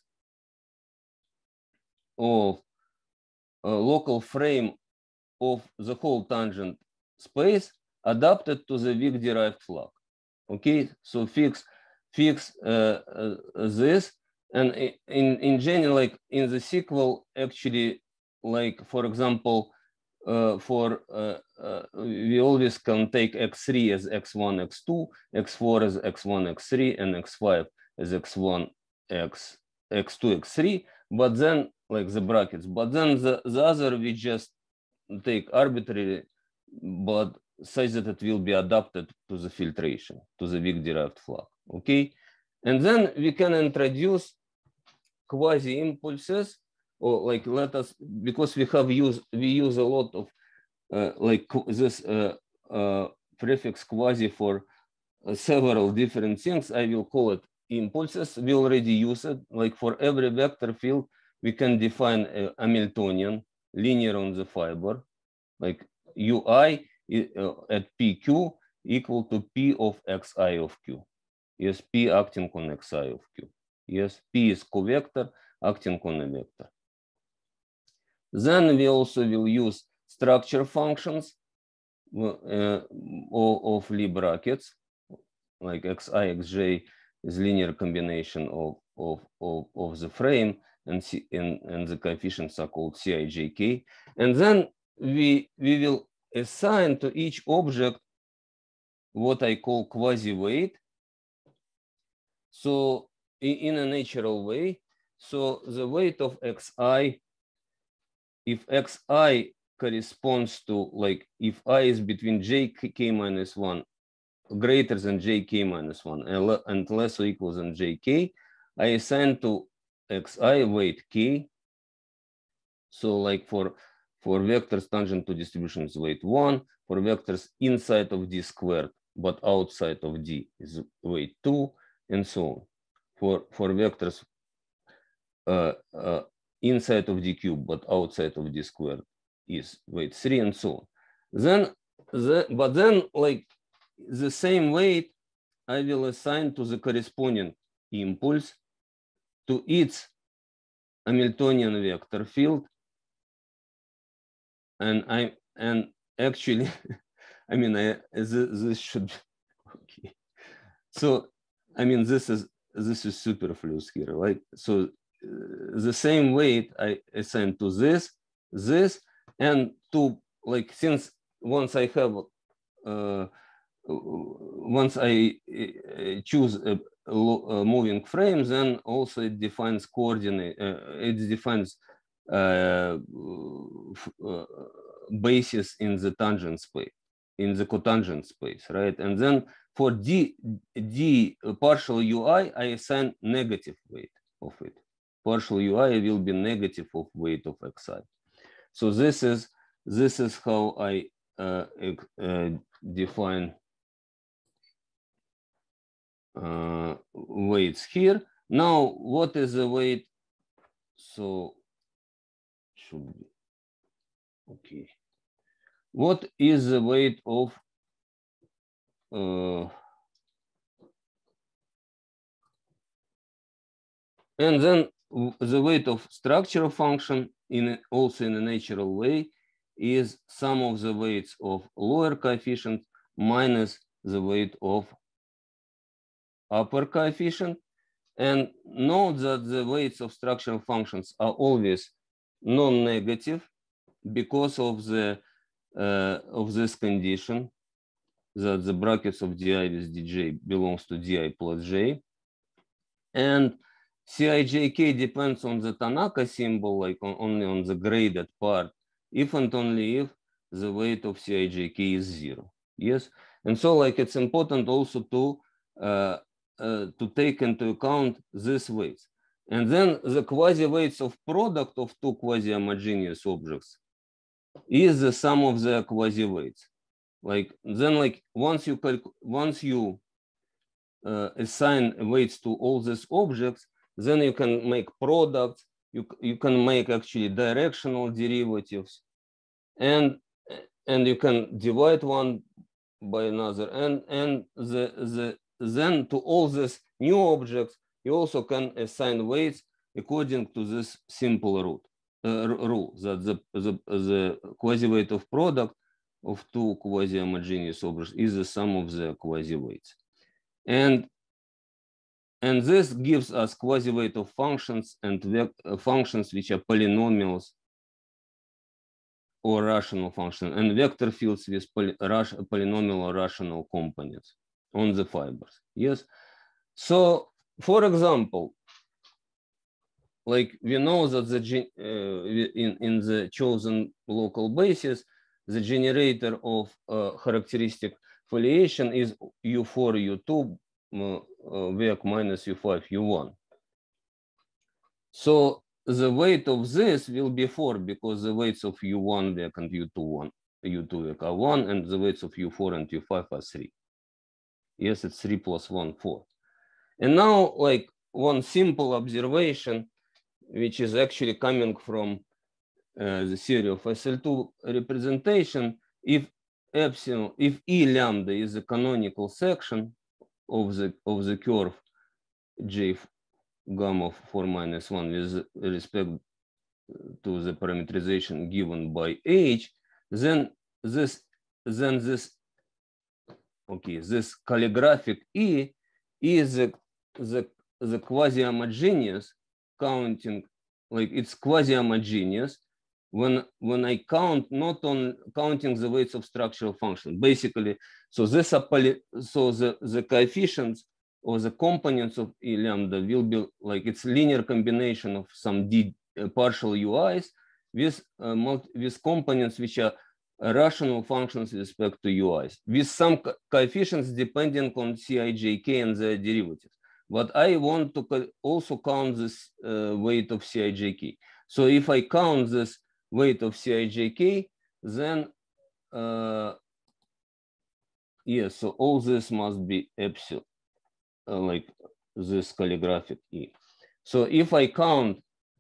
of a local frame of the whole tangent space adapted to the weak derived flag. Okay, so fix fix uh, uh, this, and in in general, like in the sequel, actually, like for example, uh, for uh, uh, we always can take x three as x one, x two, x four as x one, x three, and x five as x one, x, x two, x three, but then like the brackets, but then the, the other we just take arbitrary, but such that it will be adapted to the filtration, to the weak derived flag, okay? And then we can introduce quasi-impulses, or like let us, because we have used, we use a lot of uh, like this uh, uh, prefix quasi for uh, several different things. I will call it impulses. We already use it. Like for every vector field, we can define a Hamiltonian linear on the fiber, like Ui uh, at P Q equal to P of Xi of Q. Yes, P acting on Xi of Q. Yes, P is covector acting on a vector. Then we also will use structure functions uh, of Lie brackets, like Xi, Xj is linear combination of, of, of, of the frame, and, C, and, and the coefficients are called C I J K. And then we, we will assign to each object what I call quasi-weight. So in a natural way, so the weight of Xi, if Xi corresponds to, like, if I is between Jk minus one greater than Jk minus one and less or equal than Jk, I assign to Xi weight K. So like for For vectors tangent to distribution is weight one. For vectors inside of D squared, but outside of D is weight two, and so on. For, for vectors uh, uh, inside of D cube, but outside of D squared is weight three, and so on. Then, the, but then like the same weight I will assign to the corresponding impulse to its Hamiltonian vector field. And I and actually, I mean, I, this, this should okay. So, I mean, this is this is superfluous here. Like, so uh, the same weight I assign to this, this, and to like since once I have uh, once I uh, choose a, a moving frame, then also it defines coordinate. Uh, it defines uh, uh, basis in the tangent space, in the cotangent space, right? And then for d d partial ui, I assign negative weight of it. Partial ui will be negative of weight of xi. So this is this is how I uh, uh, define uh, weights here. Now, what is the weight? So should be okay. What is the weight of uh, and then the weight of structural function in also in a natural way is sum of the weights of lower coefficient minus the weight of upper coefficient. And note that the weights of structural functions are always non-negative because of the uh, of this condition that the brackets of di with dj belongs to di plus j, and Cijk depends on the Tanaka symbol, like on, only on the graded part, if and only if the weight of Cijk is zero. Yes, and so like it's important also to uh, uh, to take into account these weights. And then the quasi-weights of product of two quasi-homogeneous objects is the sum of their quasi-weights. Like then, like once you once you uh, assign weights to all these objects, then you can make products. You you can make actually directional derivatives, and and you can divide one by another, and and the the then to all these new objects you also can assign weights according to this simple rule. Uh, rule that the the the quasi-weight of product of two quasi-homogeneous objects is the sum of the quasi-weights, and and this gives us quasi-weight of functions and uh, functions which are polynomials or rational functions, and vector fields with poly polynomial or rational components on the fibers. Yes. So, for example, like we know that the uh, in in the chosen local basis, the generator of uh, characteristic foliation is u four, u two, uh, uh, vec minus u five, u one. So the weight of this will be four because the weights of u one vec and u two one, u two vec are one, and the weights of u four and u five are three. Yes, it's three plus one, four. And now, like one simple observation, which is actually coming from uh, the theory of S L two representation, if epsilon, if E lambda is a canonical section of the of the curve J gamma four minus one with respect to the parameterization given by H, then this then this okay this calligraphic E is the the, the quasi-homogeneous counting, like it's quasi-homogeneous when when I count not on counting the weights of structural function. Basically, so this are poly, so the the coefficients or the components of E lambda will be like it's linear combination of some d uh, partial U Is with uh, multi, with components which are rational functions with respect to U Is with some co coefficients depending on Cijk and their derivatives. But I want to also count this uh, weight of Cijk. So if I count this weight of C I J K, then uh, yes, so all this must be epsilon, uh, like this calligraphic E. So if I count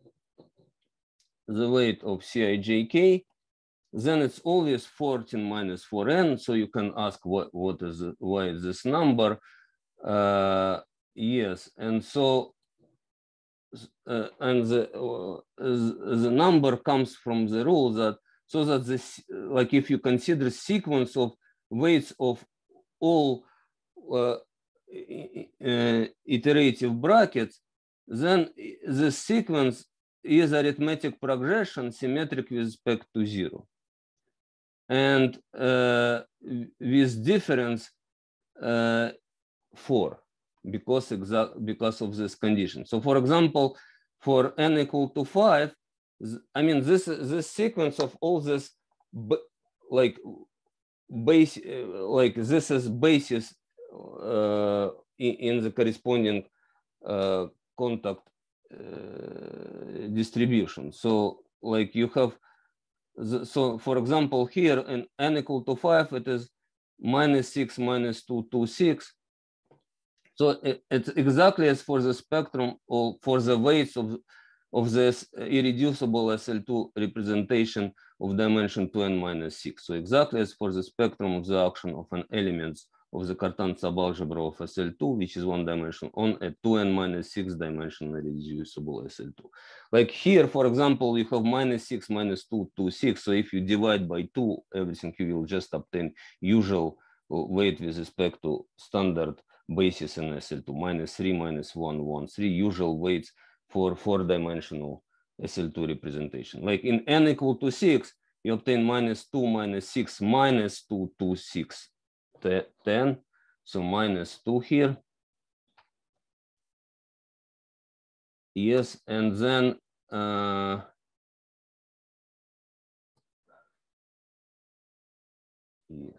the weight of C I J K, then it's always fourteen minus four n. So you can ask what, what is it, why is this number? Uh, yes, and so uh, and the uh, the number comes from the rule that so that this, like if you consider sequence of weights of all uh, uh, iterative brackets, then the sequence is arithmetic progression symmetric with respect to zero, and uh, with difference uh, four, because exact because of this condition. So, for example, for n equal to five, I mean this this sequence of all this like base like this is basis uh, in, in the corresponding uh, contact uh, distribution. So, like you have the, so for example here in n equal to five, it is minus six minus two two six. So it, it's exactly as for the spectrum or for the weights of of this irreducible S L two representation of dimension two n minus six. So exactly as for the spectrum of the action of an elements of the Cartan subalgebra of S L two, which is one dimension on a two n minus six dimensional irreducible S L two. Like here, for example, you have minus six minus two two six. So if you divide by two, everything, you will just obtain usual weight with respect to standard basis in S L two, minus three, minus one, one, three, usual weights for four-dimensional S L two representation. Like in n equal to six, you obtain minus two, minus six, minus two, two, six, ten. So minus two here. Yes, and then uh, yes.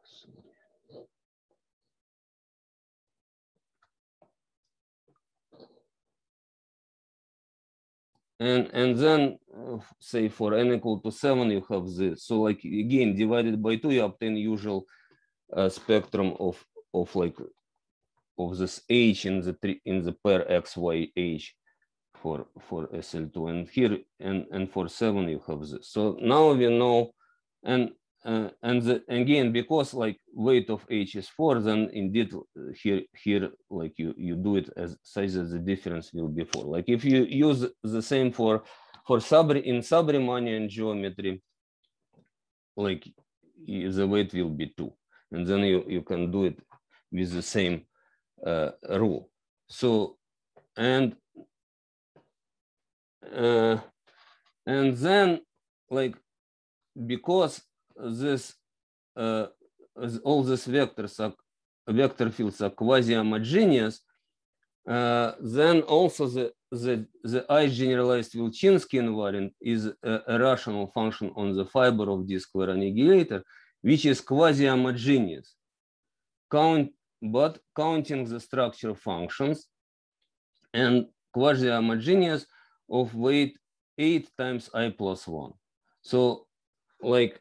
And, and then uh, say for n equal to seven, you have this. So like again, divided by two, you obtain usual uh, spectrum of, of like of this H in the three, in the pair X, Y, H for, for S L two. And here, and, and for seven, you have this. So now we know, and uh, and the, again, because like weight of H is four, then indeed here, here like you, you do it as such that the difference will be four. Like if you use the same for, for sub, in sub-Riemannian geometry, like the weight will be two. And then you, you can do it with the same uh, rule. So, and, uh, and then like, because this uh, all these vectors are vector fields are quasi-homogeneous, uh, then also the the the I generalized Wilczynski invariant is a, a rational function on the fiber of D-square annihilator, which is quasi-homogeneous. Count, but counting the structure functions and quasi-homogeneous of weight eight times I plus one. So like,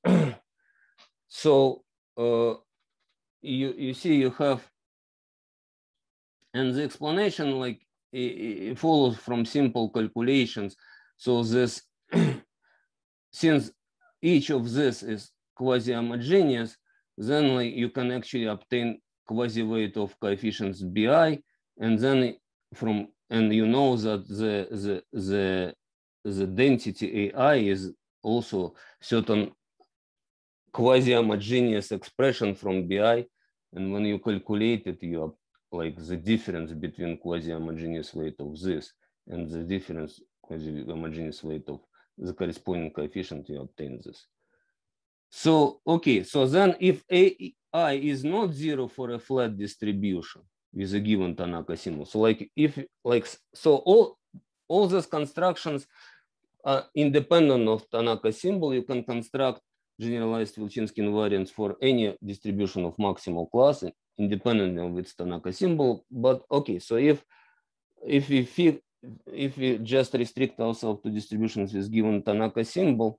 so uh, you, you see you have, and the explanation like it, it follows from simple calculations. So this, since each of this is quasi-homogeneous, then like you can actually obtain quasi-weight of coefficients Bi, and then from, and you know that the, the, the, the density A I is also certain quasi-homogeneous expression from Bi, and when you calculate it, you have like the difference between quasi-homogeneous weight of this and the difference quasi-homogeneous weight of the corresponding coefficient, you obtain this. So, okay, so then if A I is not zero for a flat distribution with a given Tanaka symbol, so like if like, so all, all these constructions are independent of Tanaka symbol, you can construct generalized Wilczynski invariants for any distribution of maximal class independently of its Tanaka symbol. But okay, so if if we fit if we just restrict ourselves to distributions with given Tanaka symbol,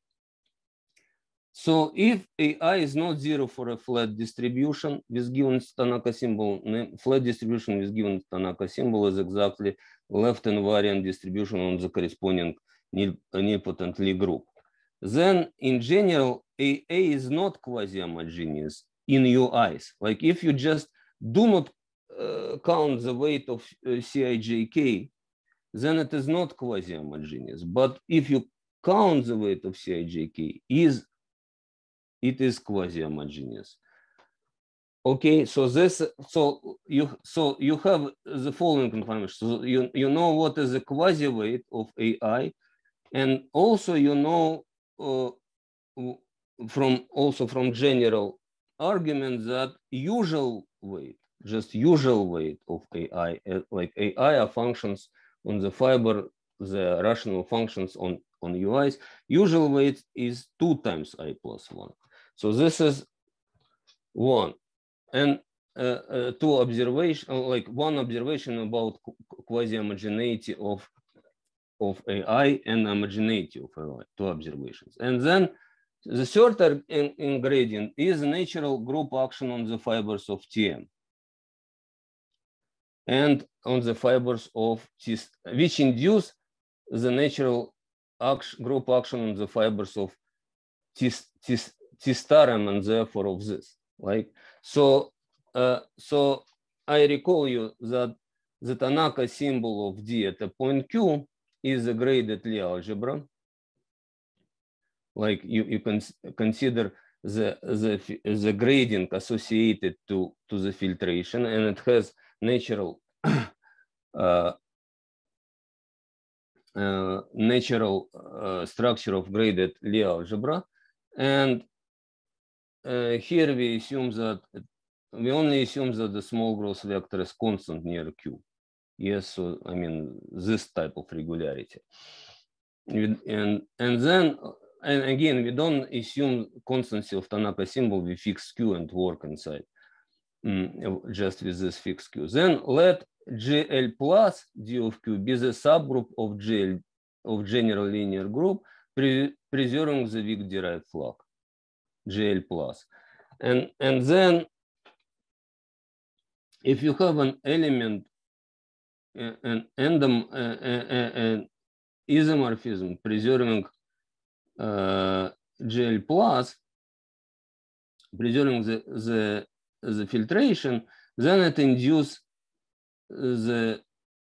so if A I is not zero for a flat distribution with given Tanaka symbol, flat distribution with given Tanaka symbol is exactly left invariant distribution on the corresponding nilpotent Lie group. Then in general, A A is not quasi-homogeneous in your eyes. Like if you just do not uh, count the weight of uh, C I J K, then it is not quasi-homogeneous. But if you count the weight of C I J K, is it is quasi-homogeneous. Okay, so this, so you, so you have the following information. So you you know what is the quasi weight of A I, and also you know uh, from also from general argument that usual weight, just usual weight of A I, like A I are functions on the fiber, the rational functions on on U Is. Usual weight is two times I plus one. So this is one, and uh, uh, two observation, like one observation about quasi-homogeneity of of A I and homogeneity of A I, two observations. And then the third in ingredient is natural group action on the fibers of T M and on the fibers of T, which induce the natural action, group action on the fibers of T, T, T star M, and therefore of this. Like so, uh, so I recall you that the Tanaka symbol of D at a point Q is a graded Lie algebra. Like you, you can consider the, the, the grading associated to, to the filtration, and it has natural uh, uh, natural uh, structure of graded Lie algebra. And uh, here we assume that, we only assume that the small growth vector is constant near Q. Yes, so I mean, this type of regularity. And, and then, and again, we don't assume constancy of Tanaka symbol with fixed Q and work inside, mm, just with this fixed Q. Then let G L plus D of Q be the subgroup of G L, of general linear group, pre preserving the weak derived flag, G L plus. And, and then if you have an element, an endom, an isomorphism preserving uh, G L plus, preserving the, the, the filtration, then it induces the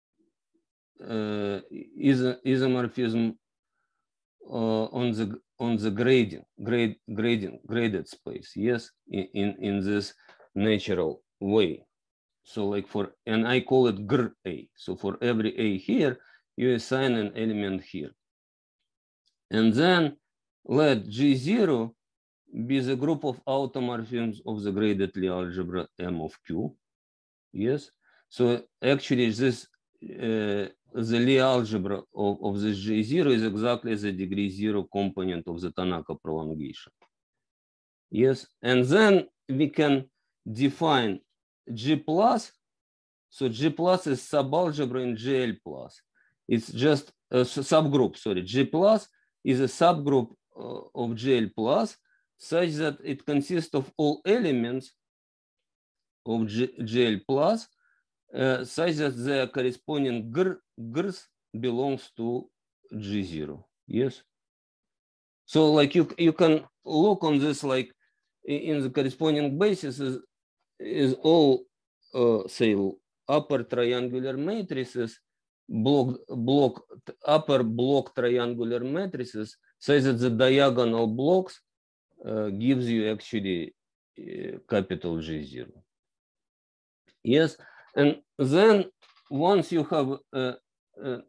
uh, iso isomorphism uh, on the on the gradient, grade, gradient, graded space, yes, in, in, in this natural way. So like for, and I call it G R A. So for every A here, you assign an element here. And then let G zero be the group of automorphisms of the graded Lie algebra M of Q. Yes. So actually this, uh, the Lie algebra of, of this G zero is exactly the degree zero component of the Tanaka prolongation. Yes. And then we can define G plus. So G plus is subalgebra in G L plus. It's just a subgroup, sorry, G plus is a subgroup uh, of G L plus such that it consists of all elements of G, GL plus uh, such that the corresponding G R, G Rs belongs to G zero. Yes. So like you, you can look on this like in the corresponding basis is, is all uh, say upper triangular matrices, block, block, upper block triangular matrices, such that the diagonal blocks uh, gives you actually uh, capital G zero. Yes, and then once you have uh, uh,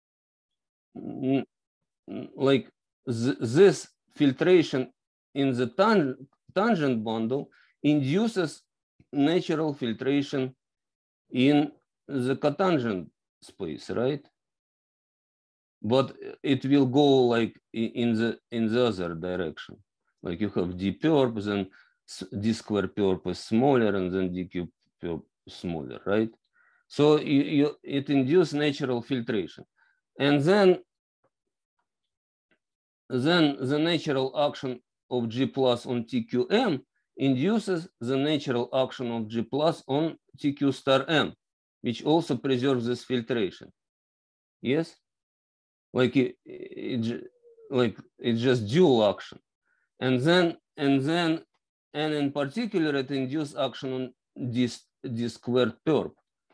like th this filtration in the tang tangent bundle induces natural filtration in the cotangent space, right? But it will go like in the in the other direction. Like you have d perp, then d square perp is smaller, and then d cube perp smaller, right? So you, you, it induces natural filtration. and then, then the natural action of G plus on T Q M induces the natural action of G plus on T Q star M, which also preserves this filtration. Yes, like it, it, like it's just dual action, and then and then and in particular it induces action on this this squared perp.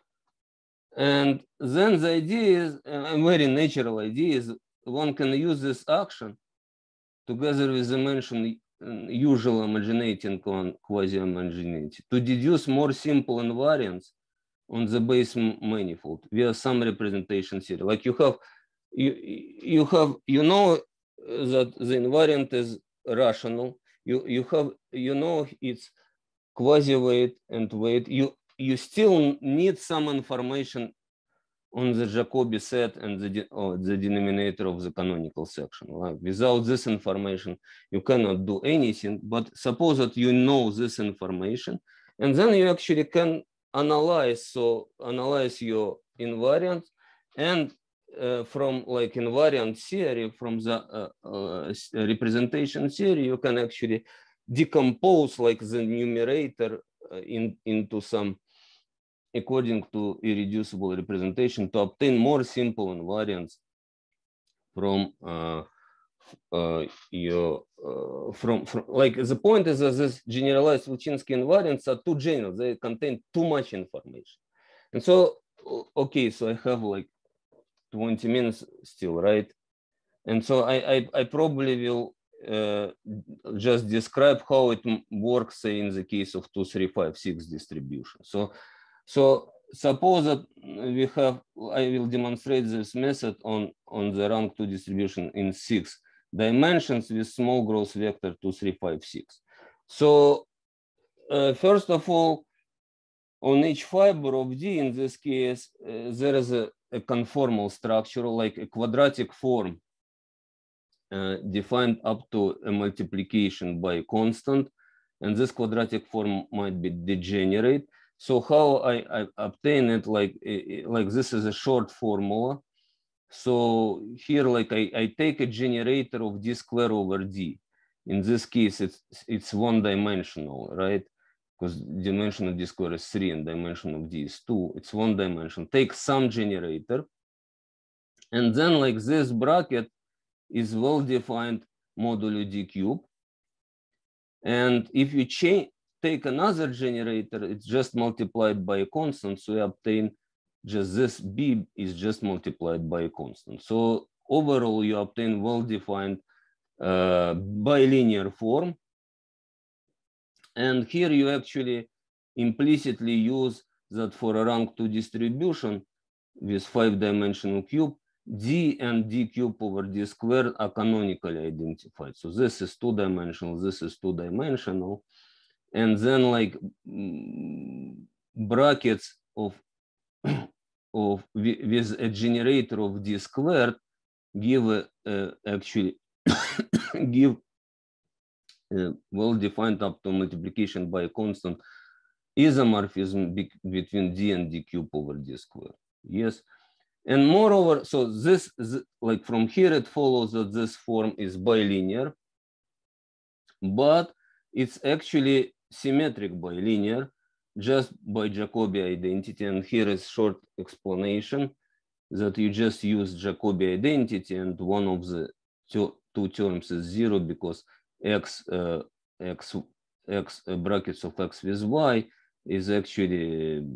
And then the idea is a very natural idea is one can use this action together with the mentioned usual homogeneity and quasi-homogeneity to deduce more simple invariants on the base manifold via some representation theory. Like you have, you you have, you know that the invariant is rational. You you have, you know it's quasi-weight and weight. You you still need some information on the Jacobi set and the, de oh, the denominator of the canonical section. Right? Without this information, you cannot do anything. But suppose that you know this information, and then you actually can analyze, so analyze your invariant, and uh, from like invariant theory, from the uh, uh, representation theory, you can actually decompose like the numerator uh, in, into some, according to irreducible representation, to obtain more simple invariants from uh, uh, your uh, from, from like the point is that this generalized Wilczynski invariants are too general; they contain too much information. And so, okay, so I have like twenty minutes still, right? And so I I, I probably will uh, just describe how it works, say, in the case of two, three, five, six distribution. So. So suppose that we have, I will demonstrate this method on, on the rank two distribution in six dimensions with small growth vector two, three, five, six. So uh, first of all, on each fiber of D, in this case, uh, there is a, a conformal structure, like a quadratic form uh, defined up to a multiplication by constant. And this quadratic form might be degenerate. So how I, I obtain it, like, like this is a short formula. So here, like I, I take a generator of D square over D. In this case, it's, it's one dimensional, right? Because dimension of D square is three and dimension of D is two. It's one dimension. Take some generator. And then like this bracket is well-defined modulo D cube. And if you change, take another generator, it's just multiplied by a constant, so you obtain just this B is just multiplied by a constant. So overall, you obtain well-defined uh, bilinear form. And here you actually implicitly use that for a rank two distribution with five-dimensional cube, D and D cube over D squared are canonically identified. So this is two-dimensional, this is two-dimensional. And then like brackets of, of with a generator of D squared give a, uh, actually give a well-defined up to multiplication by a constant isomorphism be between D and D cube over D squared. Yes. And moreover, so this, this like from here it follows that this form is bilinear, but it's actually symmetric bilinear just by Jacobi identity. And here is short explanation that you just use Jacobi identity, and one of the two, two terms is zero because x uh, x x uh, brackets of x with y is actually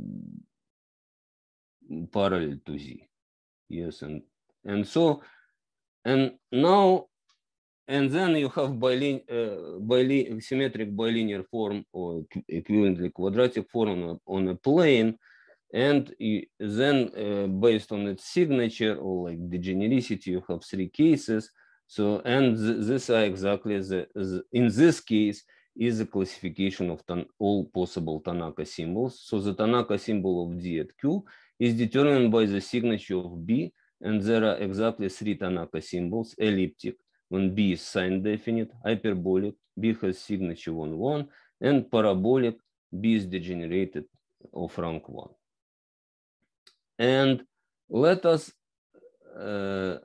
parallel to z. Yes, and and so and now. And then you have bilin uh, bilin symmetric bilinear form or equivalently quadratic form on a, on a plane. And you, then uh, based on its signature or like degenericity, you have three cases. So, and th this are exactly the, the, in this case is a classification of all possible Tanaka symbols. So the Tanaka symbol of D at Q is determined by the signature of B. And there are exactly three Tanaka symbols: elliptic, when B is sign definite; hyperbolic, B has signature one, one, and parabolic, B is degenerated of rank one. And let us uh,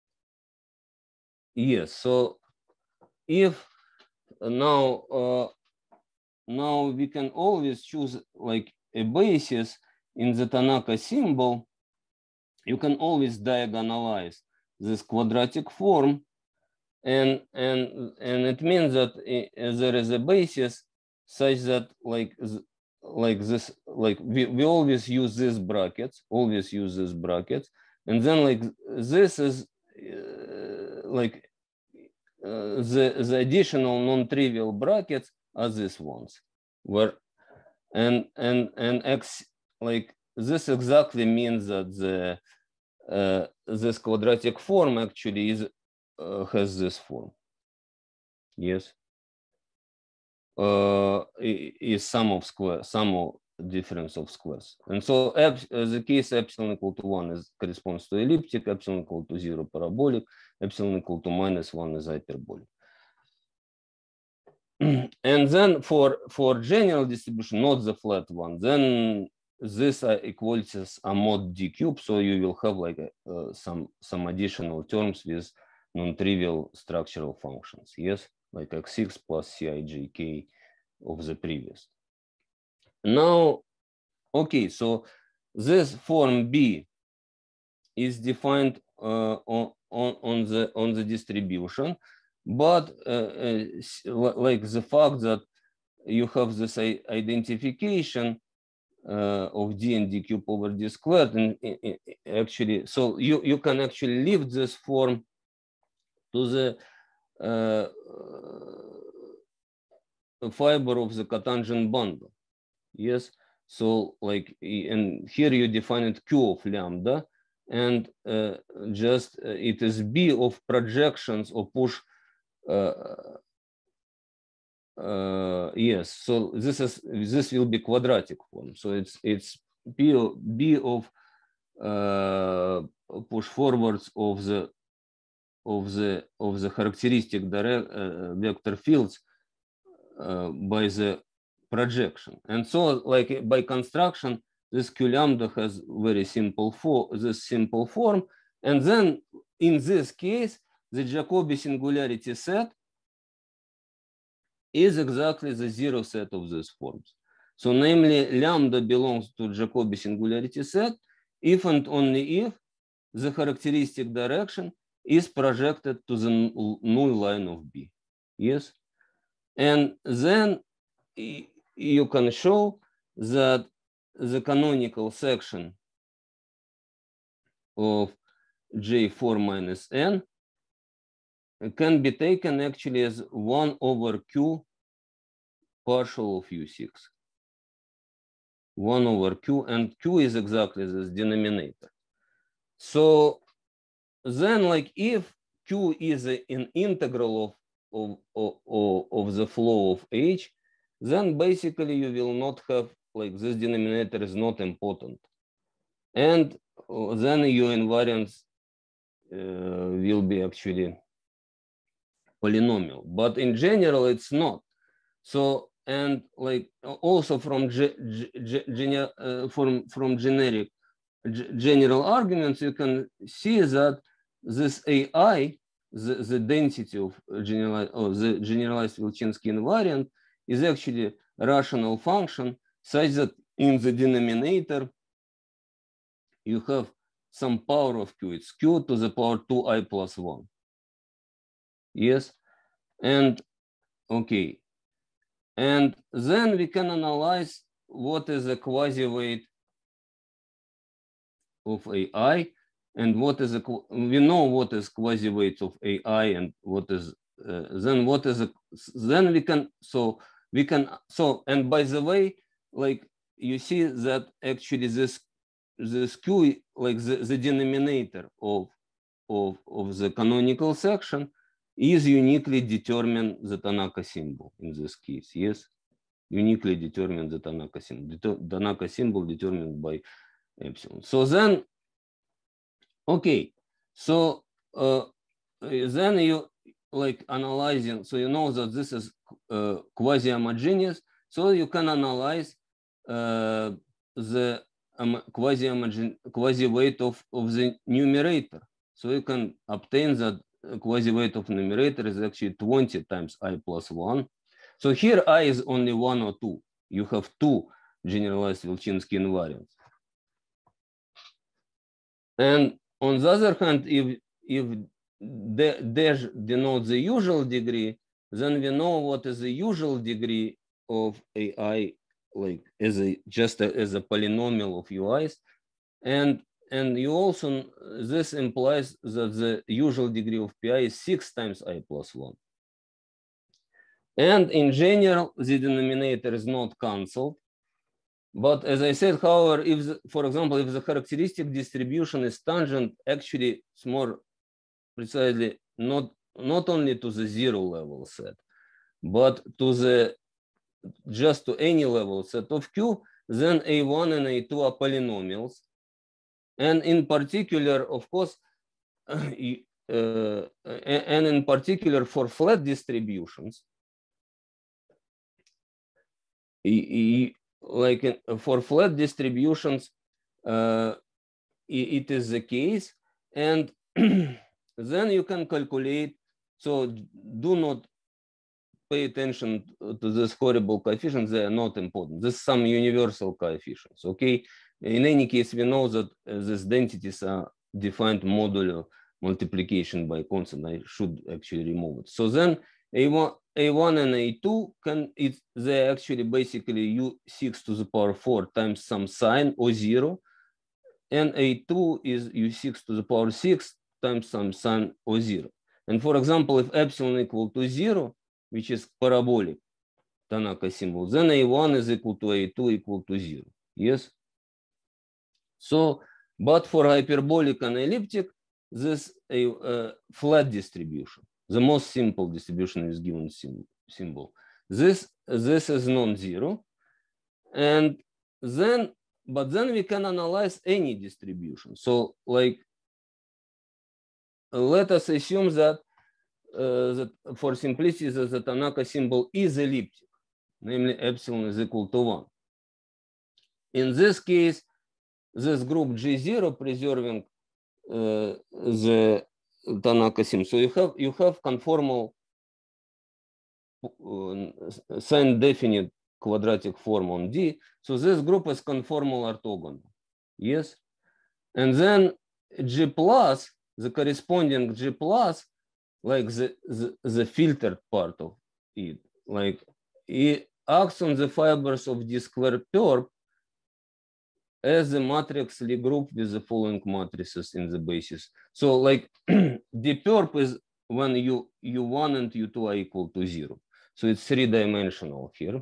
yes, so if now, uh, now we can always choose like a basis in the Tanaka symbol, you can always diagonalize this quadratic form, and and and it means that there is a basis such that like like this, like we, we always use these brackets, always use these brackets, and then like this is uh, like uh, the the additional non-trivial brackets are these ones, where and and and x like this exactly means that the uh, this quadratic form actually is uh, has this form. Yes, uh, is sum of square, sum of difference of squares, and so ep the case epsilon equal to one is corresponds to elliptic, epsilon equal to zero parabolic, epsilon equal to minus one is hyperbolic. And then for for general distribution, not the flat one, then this uh, equalities are mod d cube, so you will have like a, uh, some some additional terms with non-trivial structural functions. Yes, like x six plus Cijk of the previous. Now, okay, so this form B is defined uh, on on on the on the distribution, but uh, uh, like the fact that you have this identification uh, of d and d cube over d squared, and actually, so you you can actually lift this form to the uh, fiber of the cotangent bundle. Yes, so like, and here you define it q of lambda, and uh, just uh, it is b of projections or push. Uh, uh, yes, so this is this will be quadratic form. So it's it's b of, b of uh, push forwards of the of the of the characteristic direct uh, vector fields uh, by the projection, and so like by construction, this q lambda has very simple for this simple form, and then in this case the Jacobi singularity set is exactly the zero set of these forms. So namely, lambda belongs to Jacobi singularity set if and only if the characteristic direction is projected to the null line of B. Yes, and then you can show that the canonical section of J four minus n can be taken actually as one over Q partial of U six. one over Q, and Q is exactly this denominator. So then, like, if Q is an integral of, of, of, of the flow of H, then basically you will not have, like, this denominator is not important. And then your invariance uh, will be actually polynomial. But in general, it's not. So, and like also from ge ge ge uh, from from generic g general arguments, you can see that this A I, the, the density of generalized or the generalized Wilczynski invariant, is actually a rational function such that in the denominator you have some power of Q. It's Q to the power two I plus one. Yes, and okay. And then we can analyze what is the quasi-weight of A I, and what is a, we know what is quasi-weight of A I, and what is uh, then what is a, then we can so we can so and by the way, like you see that actually this this Q, like the, the denominator of of of the canonical section is uniquely determined the Tanaka symbol in this case. Yes, uniquely determined the Tanaka symbol. The Tanaka symbol determined by epsilon. So then, okay, so uh, then you like analyzing. So you know that this is uh, quasi-homogeneous. So you can analyze uh, the um, quasi-weight of of the numerator So you can obtain that quasi-weight of numerator is actually twenty times I plus one. So here I is only one or two. You have two generalized Wilchinsky invariants. And on the other hand, if, if the dash denotes the usual degree, then we know what is the usual degree of A I, like as a just a, as a polynomial of U Is. And and you also, this implies that the usual degree of Pi is six times I plus one. And in general, the denominator is not cancelled. But as I said, however, if, the, for example, if the characteristic distribution is tangent, actually it's more precisely not, not only to the zero level set, but to the, just to any level set of Q, then A one and A two are polynomials. And in particular, of course, uh, and in particular for flat distributions, like in, for flat distributions, uh, it is the case. And then you can calculate, so do not pay attention to this horrible coefficients, they are not important. This is some universal coefficients, okay? In any case, we know that uh, these densities are defined modulo multiplication by constant. I should actually remove it. So then A one, A one and A two can, it, they actually basically U six to the power four times some sign or zero. And A two is U six to the power six times some sign or zero. And for example, if epsilon equal to zero, which is parabolic Tanaka symbol, then A one is equal to A two equal to zero. Yes? So, but for hyperbolic and elliptic, this a uh, flat distribution, the most simple distribution is given symbol. This, this is non-zero. And then, but then we can analyze any distribution. So like, let us assume that, uh, that for simplicity, that the Tanaka symbol is elliptic, namely epsilon is equal to one. In this case, this group G zero preserving uh, the Tanaka symbol. So you have you have conformal uh, sign definite quadratic form on D. So this group is conformal orthogonal. Yes, and then G plus, the corresponding G plus, like the the, the filtered part of it, like it acts on the fibers of D square perp as a matrix Lie group with the following matrices in the basis. So like the perp is when you U one and U two are equal to zero. So it's three dimensional here.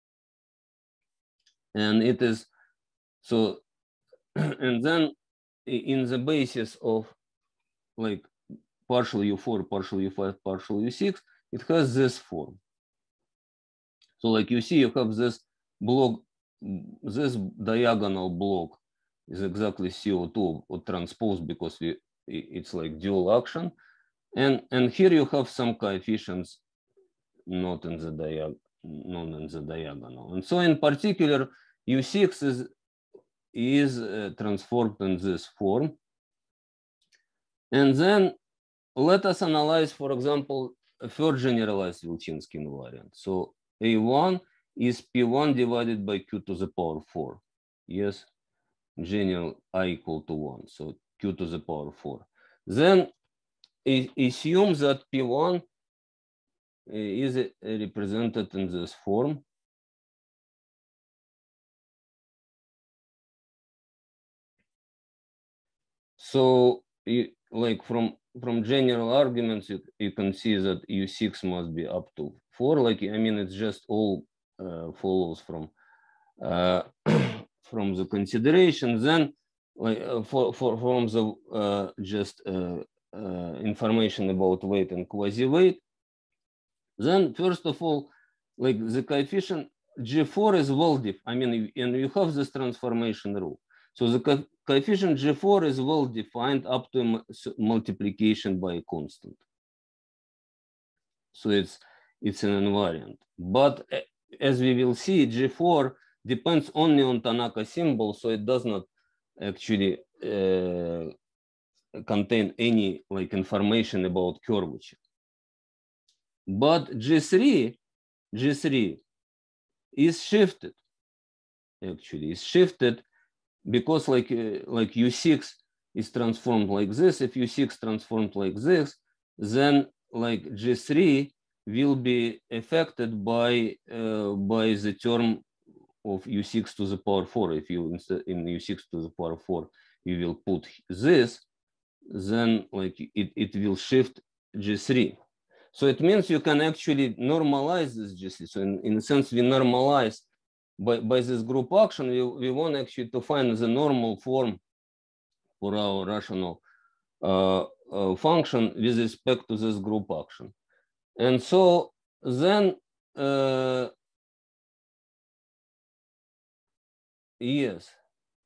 And it is, so, and then in the basis of like partial U four, partial U five, partial U six, it has this form. So like you see, you have this block, this diagonal block is exactly C O two or transpose because we, it's like dual action. And, and here you have some coefficients not in the diag not in the diagonal. And so in particular, U six is, is uh, transformed in this form. And then let us analyze, for example, a third generalized Wilchinsky invariant. So A one is P one divided by Q to the power four. Yes, general I equal to one, so Q to the power four. Then assume that P one is represented in this form. So you, like from from general arguments, you, you can see that U six must be up to four. Like, I mean, it's just all uh, follows from uh, from the considerations. Then, like uh, for, for from the uh, just uh, uh, information about weight and quasi-weight. Then, first of all, like the coefficient G four is well defined. I mean, and you have this transformation rule. So the co coefficient G four is well defined up to multiplication by a constant. So it's it's an invariant. But as we will see, G four depends only on Tanaka symbol, so it does not actually uh, contain any like information about curvature. But G three, G three is shifted. Actually, is shifted because like uh, like U six is transformed like this. If U six transformed like this, then like G three will be affected by uh, by the term of U six to the power four. If you instead in U six to the power four you will put this, then like it, it will shift G three. So it means you can actually normalize this G three. So in, in a sense, we normalize by, by this group action, we, we want actually to find the normal form for our rational uh, uh, function with respect to this group action. And so then, uh, yes.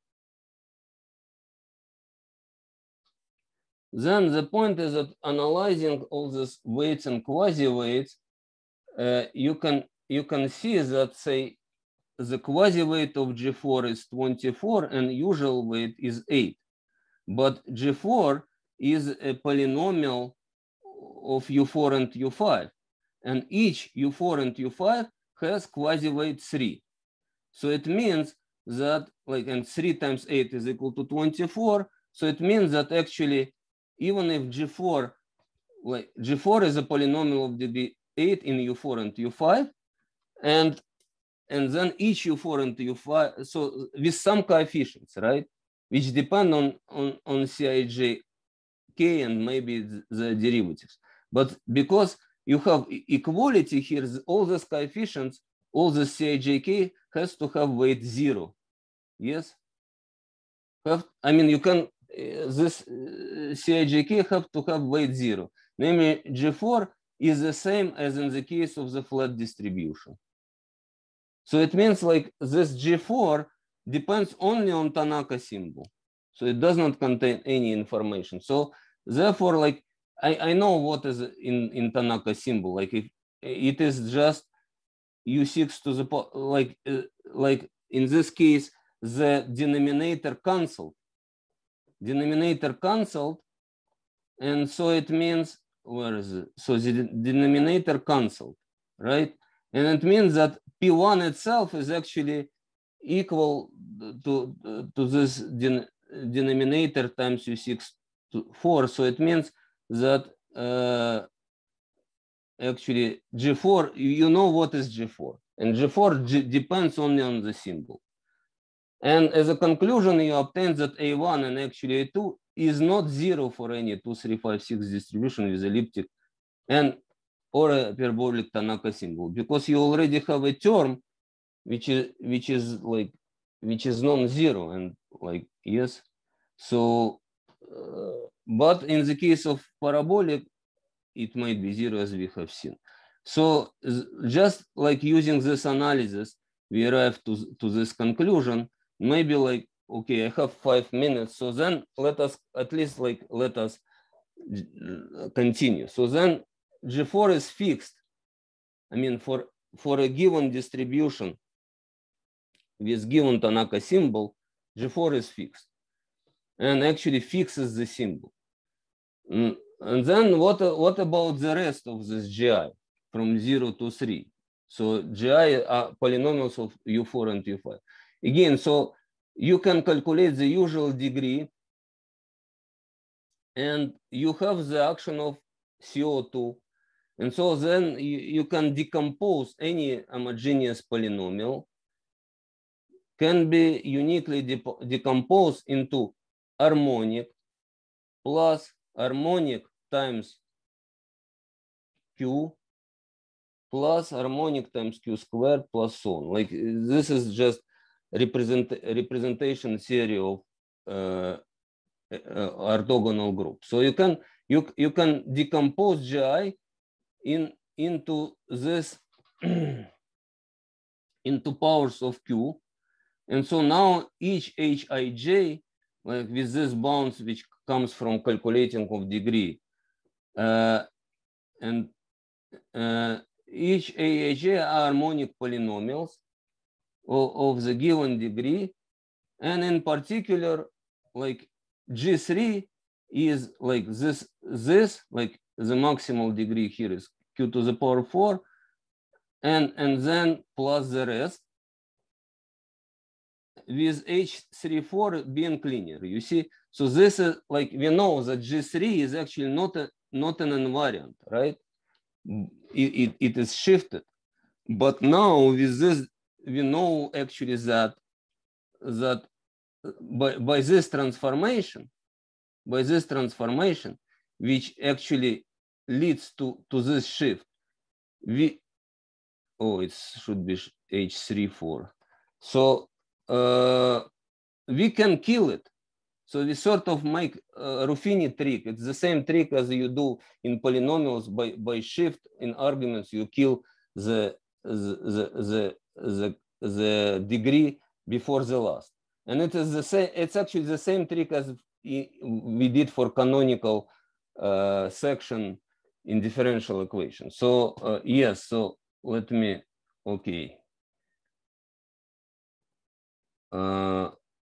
Then the point is that analyzing all these weights and quasi-weights, uh, you can you can see that, say, the quasi-weight of G four is twenty-four and usual weight is eight. But G four is a polynomial of U four and U five. And each U four and U five has quasi-weight three. So it means that, like, and three times eight is equal to twenty-four. So it means that actually, even if G four, like G four is a polynomial of degree eight in U four and U five, and and then each U four and U five, so with some coefficients, right, which depend on on on C I J K and maybe the, the derivatives. But because you have equality here, all these coefficients, all the C I J K has to have weight zero. Yes. Have, I mean, you can. Uh, this uh, C I J K have to have weight zero. Namely, G four is the same as in the case of the flat distribution. So it means like this G four depends only on Tanaka symbol. So it does not contain any information. So therefore, like I, I know what is in, in Tanaka symbol. Like if it is just U six to the, like, uh, like in this case, the denominator cancelled. Denominator cancelled, and so it means, where is it? So the denominator cancelled, right? And it means that P one itself is actually equal to, to this den denominator times U six to four. So it means that uh, actually G four, you know what is G four, and G four G depends only on the symbol. And as a conclusion, you obtain that A one and actually A two is not zero for any two, three, five, six distribution with elliptic and or a hyperbolic Tanaka symbol, because you already have a term which is which is like which is non-zero, and like yes. So, uh, but in the case of parabolic, it might be zero, as we have seen. So just like using this analysis, we arrive to, to this conclusion. Maybe like, okay, I have five minutes. So then let us at least like, let us continue. So then G four is fixed. I mean, for, for a given distribution with given Tanaka symbol, G four is fixed and actually fixes the symbol. And then what, what about the rest of this G I from zero to three? So G I are polynomials of U four and U five. Again, so you can calculate the usual degree, and you have the action of C O two. And so then you, you can decompose any homogeneous polynomial, can be uniquely de decomposed into harmonic plus harmonic times Q plus harmonic times Q squared plus so on. Like this is just represent representation theory of uh, uh, orthogonal group. So you can you you can decompose G I in into this into powers of Q, and so now each H I J, like with this bounds which comes from calculating of degree, uh, and uh, each A I J are harmonic polynomials of, of the given degree, and in particular, like G three is like this, this, like the maximal degree here is q to the power four, and, and then plus the rest, with H three four being linear, you see? So this is like, we know that G three is actually not, a, not an invariant, right? It, it, it is shifted. But now with this, we know actually that, that by, by this transformation, by this transformation, which actually leads to, to this shift, we, oh, it should be H three four. So uh, we can kill it. So we sort of make a Ruffini trick. It's the same trick as you do in polynomials. By, by shift in arguments, you kill the, the, the, the, the degree before the last. And it is the same, it's actually the same trick as we did for canonical uh, section in differential equations. So uh, yes, so let me, okay. Uh,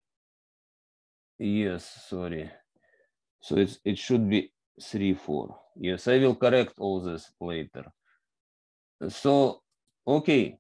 yes, sorry. So it's, it should be three, four. Yes, I will correct all this later. So, okay.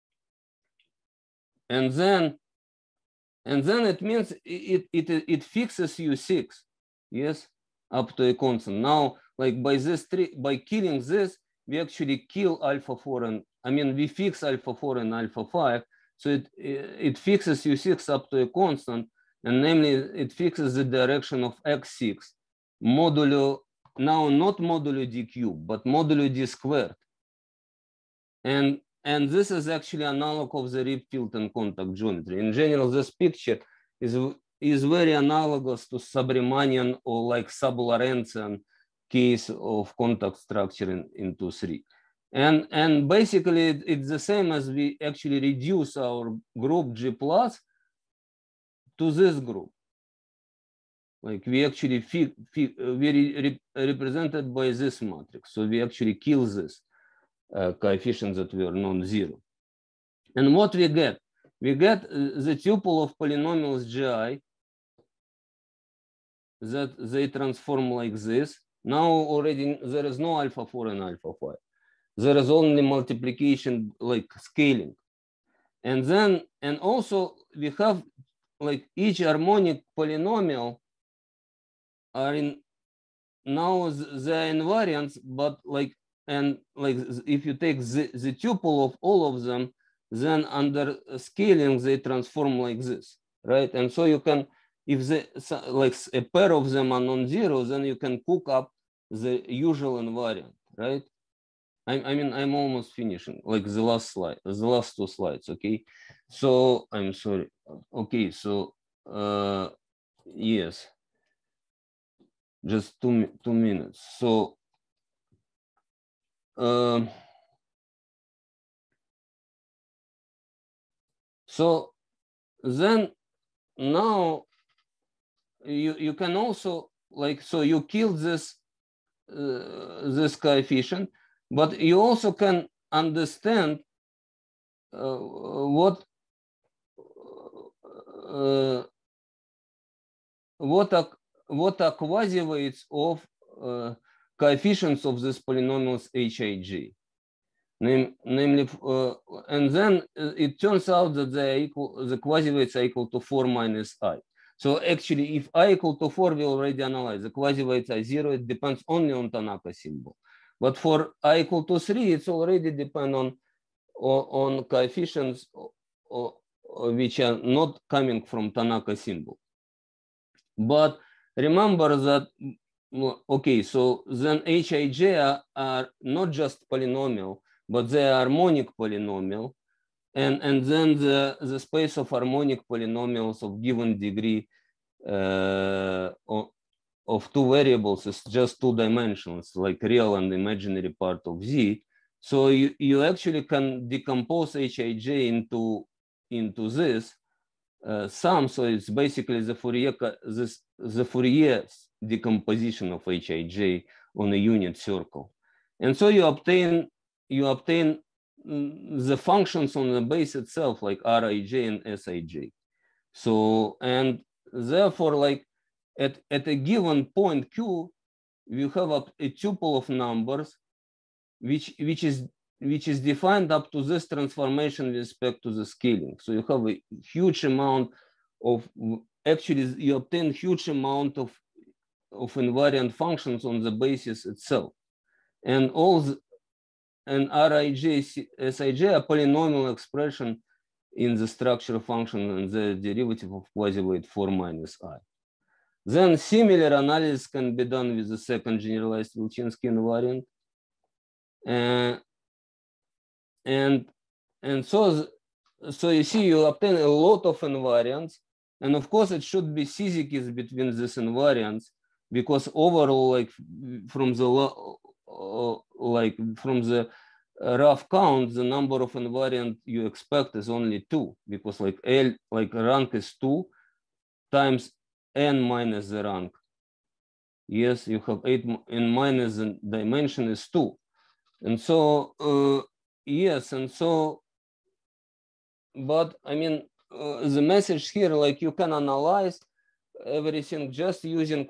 And then, and then it means it, it, it fixes U six, yes, up to a constant. Now, like by this, by killing this, we actually kill alpha four and, I mean, we fix alpha four and alpha five. So it, it fixes U six up to a constant, and namely it fixes the direction of x six modulo, now not modulo d cubed, but modulo d squared. And, and this is actually analog of the Ripfield and contact geometry. In general, this picture is, is very analogous to Sub-Riemannian or like sub-Lorentzian case of contact structure in, in two three. And, and basically it, it's the same as we actually reduce our group G plus to this group. Like we actually fi, fi, we re, represented by this matrix. So we actually kill this uh, coefficients that were non-zero. And what we get? We get the tuple of polynomials Gi that they transform like this. Now already there is no alpha four and alpha five. There is only multiplication, like scaling. And then, and also we have like each harmonic polynomial are in, now they're invariants, but like, and like if you take the, the tuple of all of them, then under scaling, they transform like this, right? And so you can, if the, like a pair of them are non-zero, then you can cook up the usual invariant, right? I, I mean, I'm almost finishing, like the last slide, the last two slides, okay? So, I'm sorry. Okay, so, uh, yes. Just two, two minutes. So, um, so then now you, you can also, like, so you kill this, uh, this coefficient, but you also can understand uh, what uh, what are what are quasi-weights of uh, coefficients of this polynomials Hij. Name, namely, uh, and then it turns out that they equal, the quasi-weights are equal to four minus I. So actually, if I equal to four, we already analyze the quasi-weights are zero. It depends only on Tanaka symbol. But for I equal to three, it's already depend on, on, on coefficients or, or which are not coming from Tanaka symbol. But remember that, okay, so then Hij are, are not just polynomial, but they are harmonic polynomial. And, and then the, the space of harmonic polynomials of given degree uh, of, of two variables is just two dimensions, like real and imaginary part of Z. So you, you actually can decompose Hij into, into this uh, sum. So it's basically the Fourier, this, the Fourier decomposition of Hij on a unit circle. And so you obtain, you obtain the functions on the base itself, like Rij and Sij. So, and therefore, like, at, at a given point Q, you have a, a tuple of numbers, which, which, is, which is defined up to this transformation with respect to the scaling. So you have a huge amount of, actually you obtain huge amount of, of invariant functions on the basis itself. And all the, and Rij, Sij are polynomial expression in the structure function and the derivative of quasi-weight four minus I. Then similar analysis can be done with the second generalized Wilczynski invariant. Uh, and, and so, so you see, you obtain a lot of invariants. And of course, it should be syzygies between these invariants, because overall, like from the uh, like from the rough count, the number of invariant you expect is only two, because like L, like rank is two times n minus the rank. Yes, you have eight, n minus the dimension is two. And so, uh, yes, and so, but I mean, uh, the message here, like you can analyze everything just using,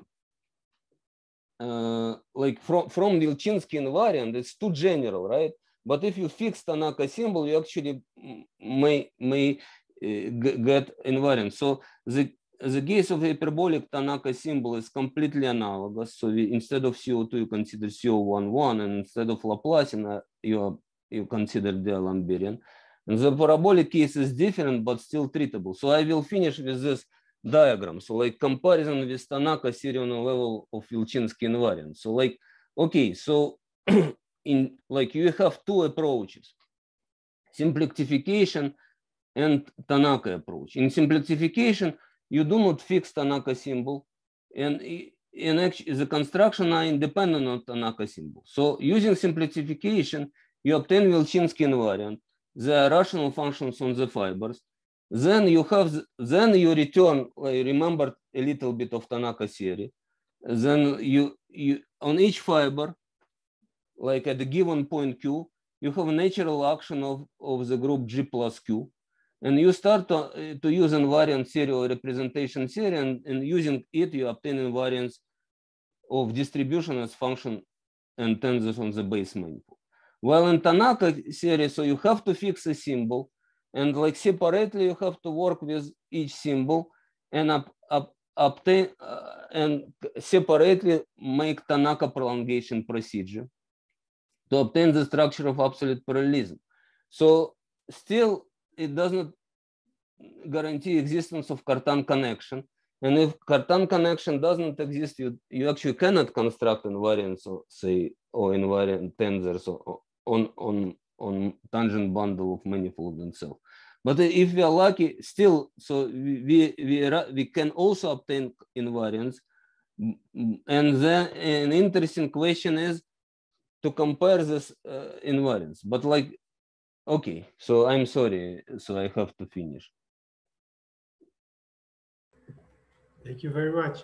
uh, like from, from Wilczynski invariant, it's too general, right? But if you fix Tanaka symbol, you actually may, may uh, get invariant. So the, the case of hyperbolic Tanaka symbol is completely analogous. So we, instead of C O two, you consider C O one one, and instead of Laplacian, you, are, you consider D'Alembert. And the parabolic case is different, but still treatable. So I will finish with this diagram. So like comparison with Tanaka serial level of Wilczynski invariant. So like, okay, so in like you have two approaches, simplification and Tanaka approach. In simplification, you do not fix Tanaka symbol, and in actually the construction are independent of Tanaka symbol. So using simplification, you obtain Wilczynski invariant. There are rational functions on the fibers. Then you have, the, then you return, like, remember a little bit of Tanaka theory. Then you, you, on each fiber, like at the given point Q, you have a natural action of, of the group G plus Q. And you start to, to use invariant serial representation theory, and, and using it, you obtain invariance of distribution as function and tensors on the base manifold. While in Tanaka theory, so you have to fix a symbol, and like separately, you have to work with each symbol and up, up, obtain uh, and separately make Tanaka prolongation procedure to obtain the structure of absolute parallelism. So still, it does not guarantee existence of Cartan connection. And if Cartan connection doesn't exist, you, you actually cannot construct invariants, or say, or invariant tensors or, on, on, on tangent bundle of manifold itself. But if we are lucky, still, so we, we, we can also obtain invariants. And then an interesting question is to compare this uh, invariants. But like, okay, so I'm sorry, so I have to finish. Thank you very much.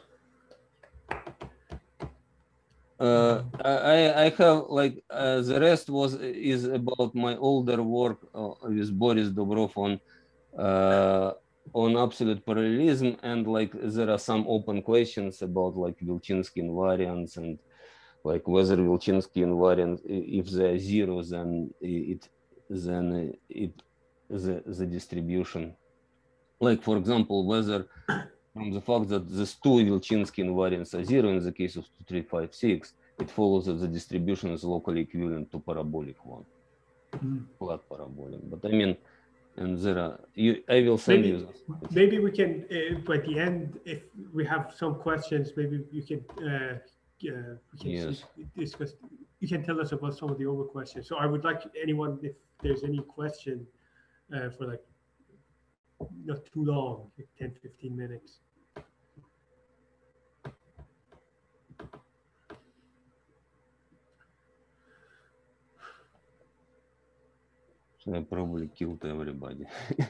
Uh, I, I have like uh, the rest was is about my older work uh, with Boris Dobrov on uh, on absolute parallelism, and like there are some open questions about like Wilczynski invariants and like whether Wilczynski invariant, if they are zero, then it then it the the distribution, like for example whether from the fact that these two Wilczynski invariants are zero in the case of two, three, five, six, it follows that the distribution is locally equivalent to parabolic one, mm. flat parabolic. But I mean, and there are, you, I will send maybe, you this. Maybe we can, uh, by the end, if we have some questions, maybe you can, uh, uh, we can yes. discuss, you can tell us about some of the over questions. So I would like anyone, if there's any question uh, for like, not too long, like ten, fifteen minutes. So I probably killed everybody.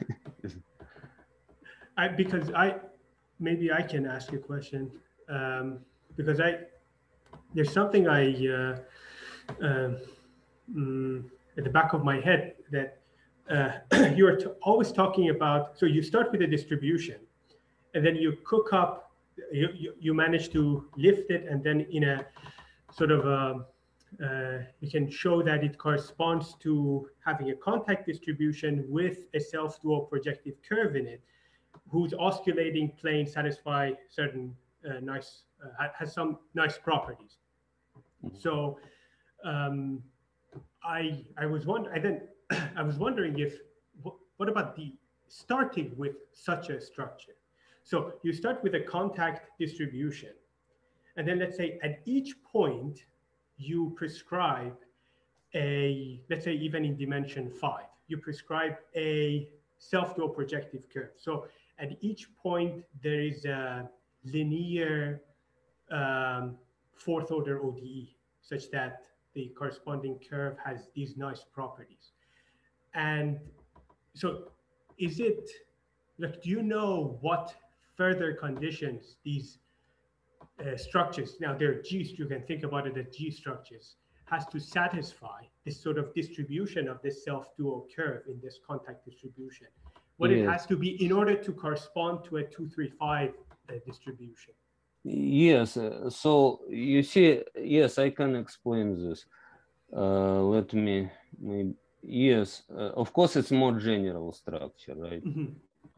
I, because I, maybe I can ask a question, um, because I, there's something I, uh, uh, mm, at the back of my head that uh, you're t always talking about. So you start with a distribution, and then you cook up you, you, you manage to lift it, and then in a sort of a, uh, you can show that it corresponds to having a contact distribution with a self-dual projective curve in it, whose osculating plane satisfy certain uh, nice, uh, has some nice properties. Mm-hmm. So um, I I was wondering, I then I was wondering if what, what about the starting with such a structure? So you start with a contact distribution, and then let's say at each point you prescribe a, let's say even in dimension five, you prescribe a self-dual projective curve. So at each point there is a linear um, fourth order O D E such that the corresponding curve has these nice properties. And so is it, like, do you know what further conditions these uh, structures, now they're G, you can think about it as G structures, has to satisfy this sort of distribution of this self-dual curve in this contact distribution? What yes. it has to be in order to correspond to a two, three, five uh, distribution? Yes, uh, so you see, yes, I can explain this. Uh, let me, maybe, yes, uh, of course it's more general structure, right? Mm-hmm.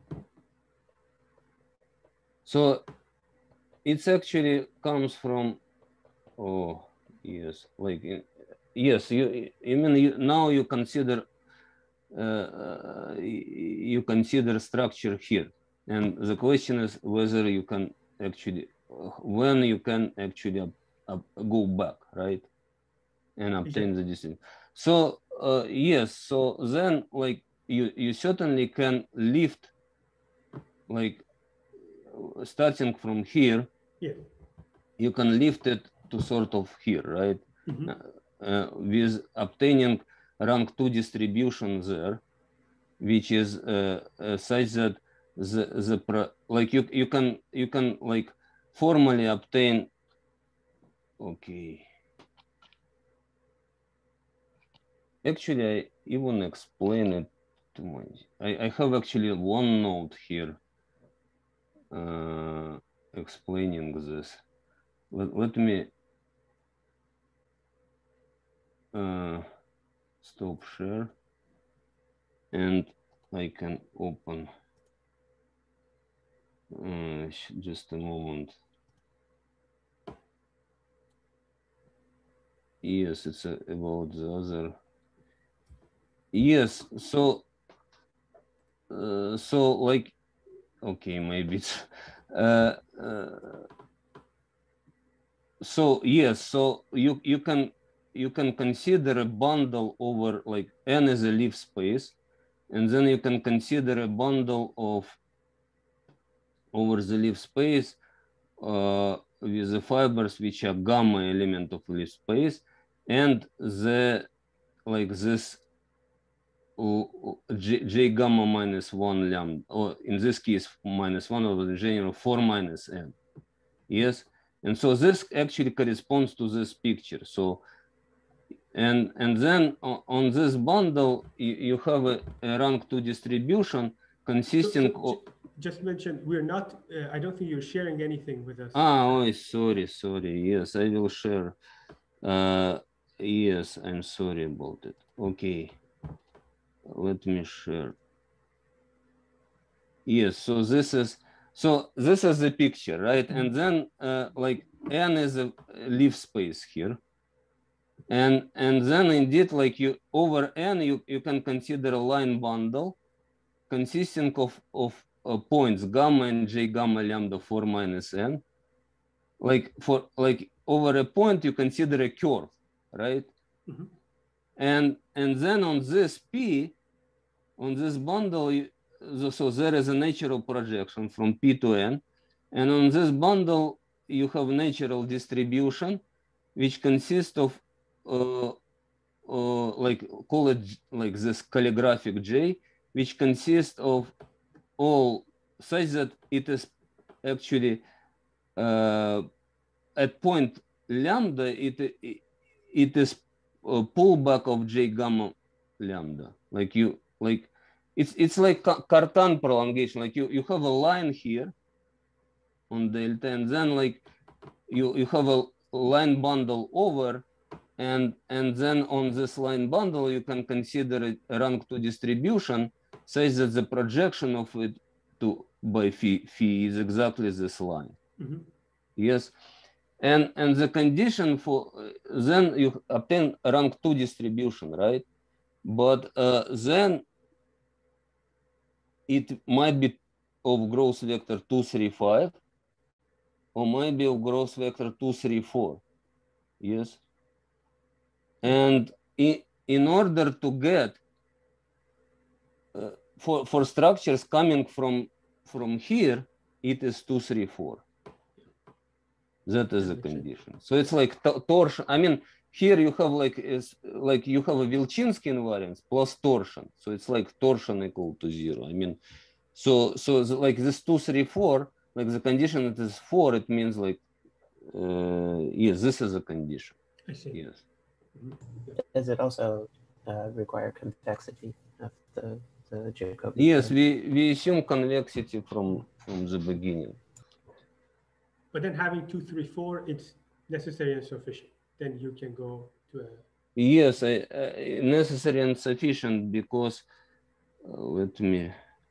So it's actually comes from, oh, yes, like, yes, you, I mean, you, now you consider, uh, you consider structure here. And the question is whether you can actually, when you can actually up, up, go back, right? And obtain yeah. the distribution. So, uh, yes, so then like you, you certainly can lift, like starting from here, yeah. you can lift it to sort of here, right? Mm-hmm. uh, with obtaining rank two distribution there, which is uh, uh, such that the the pro, like you you can you can like formally obtain. Okay. Actually, I even explain it to my. I I have actually one note here. Uh, explaining this. Let, let me uh, stop share, and I can open uh, just a moment. Yes, it's uh, about the other. Yes, so uh, so like, okay, maybe it's uh, uh, so yes, so you you can you can consider a bundle over like N as a leaf space, and then you can consider a bundle of over the leaf space uh, with the fibers which are gamma element of leaf space, and the like this J, J gamma minus one lambda, or in this case minus one over the general four minus n. Yes, and so this actually corresponds to this picture. So and and then on, on this bundle you, you have a, a rank two distribution consisting so, so, of. Just mention we're not. Uh, I don't think you're sharing anything with us. Ah, oh, sorry, sorry. Yes, I will share. Uh, yes, I'm sorry about it. Okay. Let me share. Yes, so this is so this is the picture, right? And then uh, like N is a leaf space here, and and then indeed like you over N you you can consider a line bundle consisting of of uh, points gamma and J gamma lambda four minus N. Like for like over a point you consider a curve, right? Mm-hmm. And and then on this P. On this bundle, so there is a natural projection from P to N. And on this bundle, you have natural distribution, which consists of, uh, uh, like, call it like this calligraphic J, which consists of all such that it is actually uh, at point lambda, it, it, it is a pullback of J gamma lambda. Like you, like it's it's like Cartan prolongation. Like you you have a line here on delta, and then like you, you have a line bundle over, and, and then on this line bundle, you can consider a rank two distribution such that the projection of it to by phi, phi is exactly this line. Mm-hmm. Yes. And, and the condition for, uh, then you obtain a rank two distribution, right? But uh, then it might be of growth vector two, three, five, or might be of growth vector two, three, four. Yes. And in, in order to get uh, for, for structures coming from, from here, it is two, three, four. That is the condition. So it's like torsion. I mean, here you have like is like you have a Wilczynski invariance plus torsion. So it's like torsion equal to zero. I mean, so so the, like this two, three, four, like the condition that is four, it means like uh, yes, this is a condition. I see. Yes. Does it also uh, require convexity of the the Jacobian? Yes, we we assume convexity from from the beginning. But then having two, three, four, it's necessary and sufficient. Then you can go to a. Yes, I, uh, necessary and sufficient because uh, let me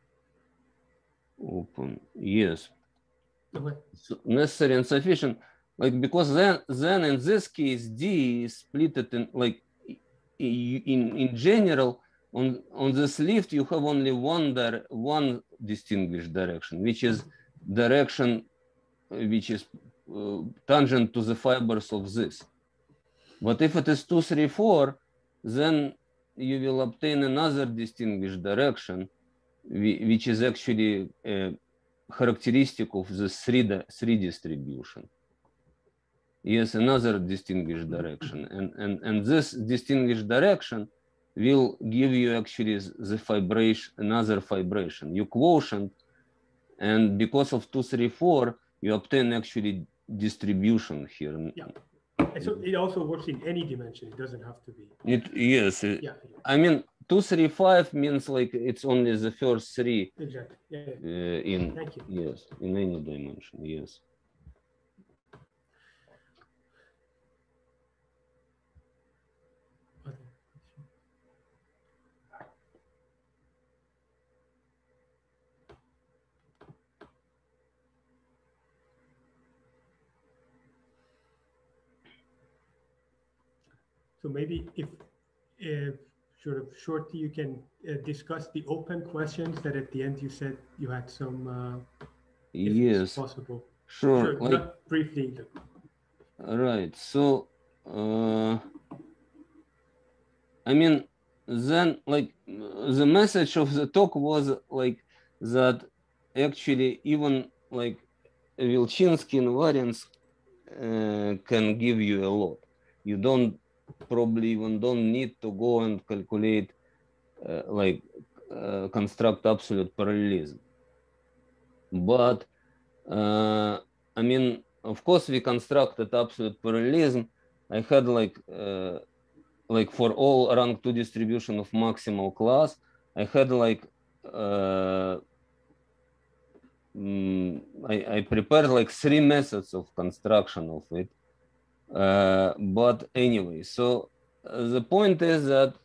open. Yes, Okay. so necessary and sufficient. Like because then then in this case D is split it in like in in general on on this lift you have only one dir one distinguished direction, which is direction which is uh, tangent to the fibers of this. But if it is two, three, four, then you will obtain another distinguished direction, which is actually a characteristic of the three, three distribution. Yes, another distinguished direction. And, and, and this distinguished direction will give you actually the fibration, another fibration, you quotient. And because of two, three, four, you obtain actually distribution here. Yeah. And so it also works in any dimension. It doesn't have to be. It, yes. It, yeah. I mean, two, three, five means like it's only the first three. Exactly. Yeah. yeah. Uh, in Thank you. Yes, in any dimension. Yes. So maybe if, if sort of shortly you can uh, discuss the open questions that at the end you said you had some. Uh, if yes. it's possible. Sure. Sure. Like, not briefly. right. So, uh, I mean, then like the message of the talk was like that actually even like Wilczynski invariance uh, can give you a lot. You don't probably even don't need to go and calculate uh, like uh, construct absolute parallelism. But uh, I mean, of course, we constructed absolute parallelism. I had like uh, like for all rank two distribution of maximal class, I had like uh, mm, I, I prepared like three methods of construction of it. Uh, but anyway, so uh, the point is that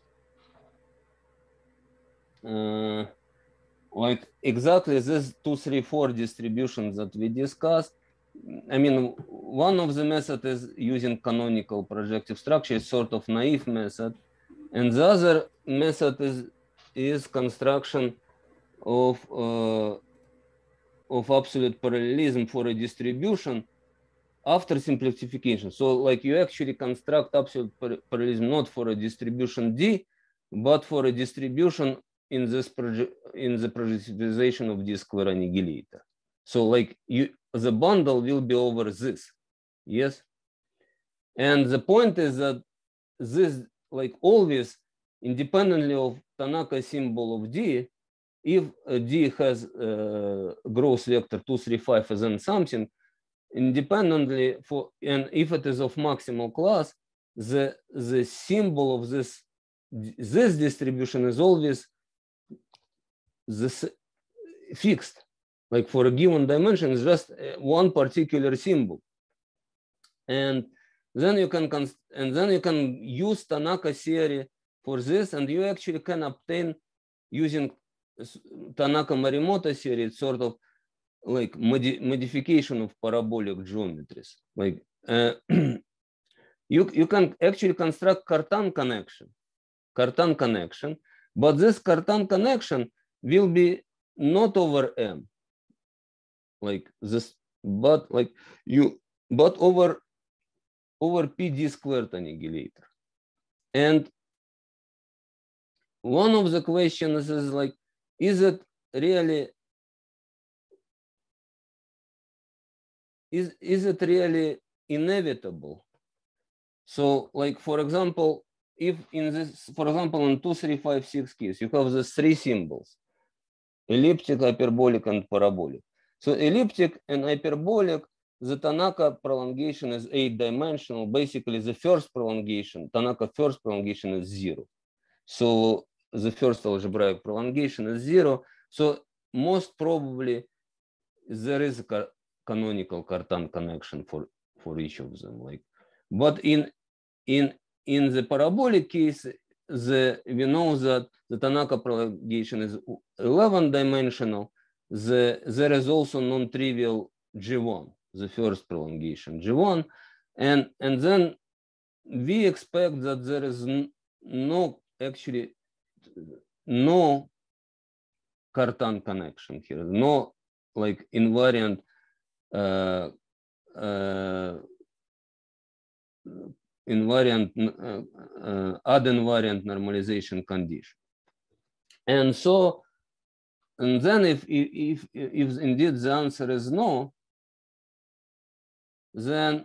uh, like exactly this two, three, four distributions that we discussed. I mean, one of the methods is using canonical projective structure, it's sort of naive method, and the other method is is construction of uh, of absolute parallelism for a distribution after simplification. So like you actually construct absolute par parallelism not for a distribution D, but for a distribution in this project in the projectivization of D square annihilator. So like you the bundle will be over this. Yes. And the point is that this like always independently of Tanaka symbol of D, if D has uh, growth vector two, three, five and then something, independently for, and if it is of maximal class, the, the symbol of this, this distribution is always this fixed. like for a given dimension, is just one particular symbol. And then you can, and then you can use Tanaka theory for this, and you actually can obtain, using Tanaka-Morimoto theory, it's sort of like modi modification of parabolic geometries. Like uh, you, you can actually construct Cartan connection, Cartan connection, but this Cartan connection will be not over M, like this, but like you, but over over P D squared annihilator. And one of the questions is like, is it really, is, is it really inevitable? So like, for example, if in this, for example, in two, three, five, six case, you have these three symbols, elliptic, hyperbolic, and parabolic. So elliptic and hyperbolic, the Tanaka prolongation is eight dimensional. Basically, the first prolongation, Tanaka first prolongation is zero. So the first algebraic prolongation is zero. So most probably there is a canonical Cartan connection for, for each of them. Like, but in in in the parabolic case, the we know that the Tanaka prolongation is eleven dimensional. The there is also non-trivial G one. The first prolongation G one, and and then we expect that there is no actually no Cartan connection here, no like invariant uh, uh, invariant uh, uh, ad invariant normalization condition. And so, and then if if if indeed the answer is no, then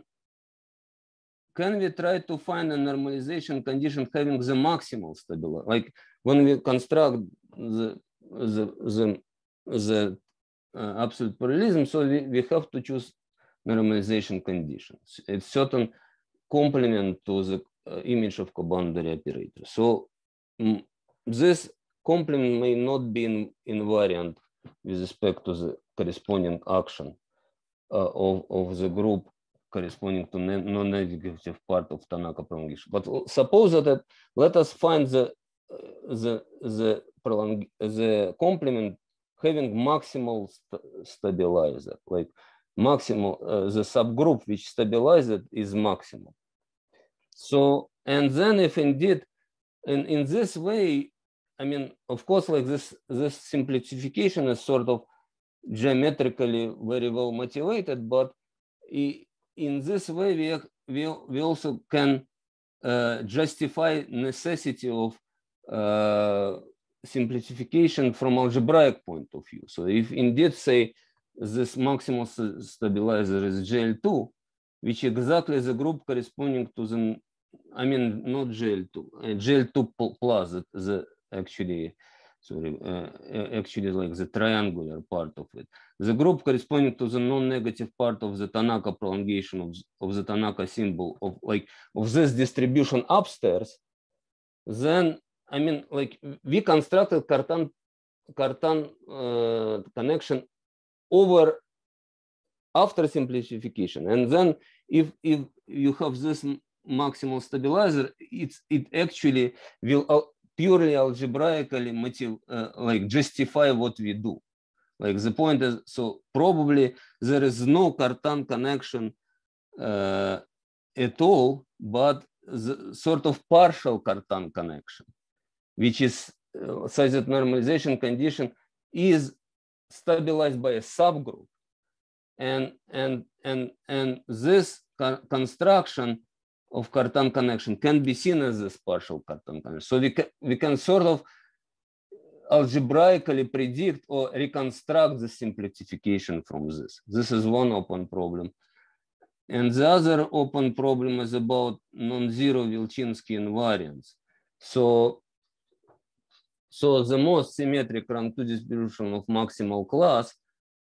can we try to find a normalization condition having the maximal stability? Like when we construct the the the, the uh, absolute parallelism, so we, we have to choose normalization conditions. It's certain complement to the uh, image of coboundary operator. So um, this complement may not be in, invariant with respect to the corresponding action uh, of, of the group corresponding to non-negative part of Tanaka prolongation. But suppose that let us find the the the prolong the complement having maximal st stabilizer, like maximal uh, the subgroup which stabilizes is maximal. So and then if indeed in in this way, I mean, of course, like this this simplification is sort of geometrically very well motivated, but in this way, we, we, we also can uh, justify necessity of uh, simplification from algebraic point of view. So if indeed say this maximal stabilizer is G L two, which exactly the group corresponding to the, I mean, not G L two, uh, G L two plus the, the actually, sorry, uh, actually like the triangular part of it. The group corresponding to the non-negative part of the Tanaka prolongation of, of the Tanaka symbol of like of this distribution upstairs, then I mean like we constructed Cartan Cartan uh, connection over after simplification, and then if if you have this maximal stabilizer, it's it actually will purely algebraically motive, uh, like justify what we do. Like the point is, so probably there is no Cartan connection uh, at all, but the sort of partial Cartan connection, which is uh, such that normalization condition is stabilized by a subgroup, and and and and this co construction of Cartan connection can be seen as this partial Cartan connection. So we can we can sort of algebraically predict or reconstruct the simplification from this. This is one open problem. And the other open problem is about non-zero Wilczynski invariance. So, so the most symmetric rank two distribution of maximal class,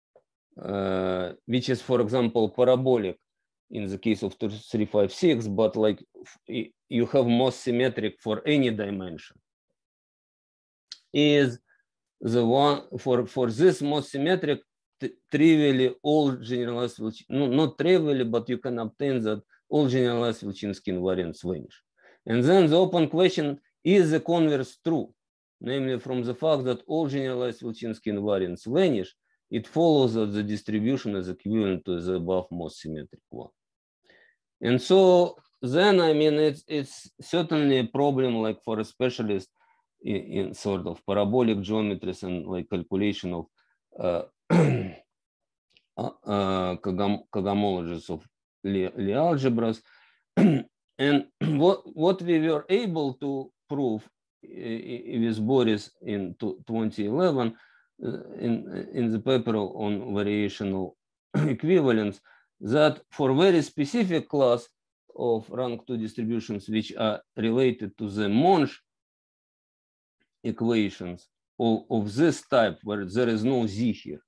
uh, which is, for example, parabolic in the case of two, three, five, six, but like you have most symmetric for any dimension, is the one for, for this most symmetric trivially all generalized, no, not trivially, but you can obtain that all generalized Wilczynski invariants vanish. And then the open question, is the converse true? Namely, from the fact that all generalized Wilczynski invariants vanish, it follows that the distribution is equivalent to the above most symmetric one. And so then, I mean, it's, it's certainly a problem like for a specialist in, in sort of parabolic geometries and like calculation of uh, uh, cohomologies of Lie, Lie algebras. And what, what we were able to prove with Boris in twenty eleven uh, in, in the paper on variational equivalence, that for very specific class of rank two distributions which are related to the Monge equations of, of this type where there is no Z here,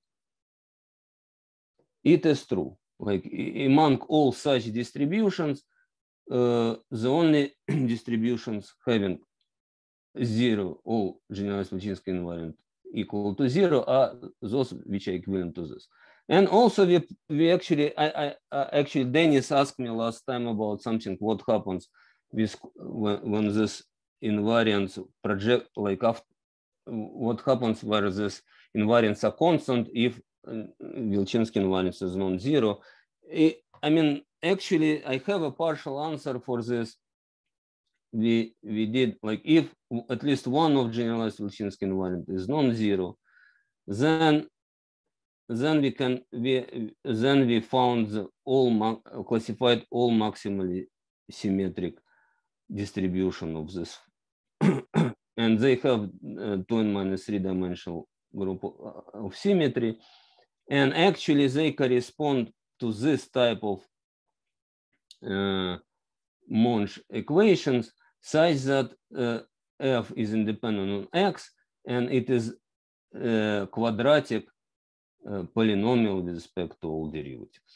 it is true. Like among all such distributions, uh, the only distributions having zero, all generalized Wilczynski invariant equal to zero are those which are equivalent to this. And also we, we actually, I, I, uh, actually Dennis asked me last time about something, what happens with when, when this invariants project, like after, what happens where this invariants are constant if uh, Wilczynski invariance is non-zero. I mean, actually I have a partial answer for this. We, we did, like if at least one of generalized Wilczynski invariant is non-zero, then then we can we then we found the all classified all maximally symmetric distribution of this, and they have uh, two n minus three dimensional group of symmetry, and actually they correspond to this type of uh, Monge equations such that uh, f is independent on x and it is uh, quadratic Uh, polynomial with respect to all derivatives.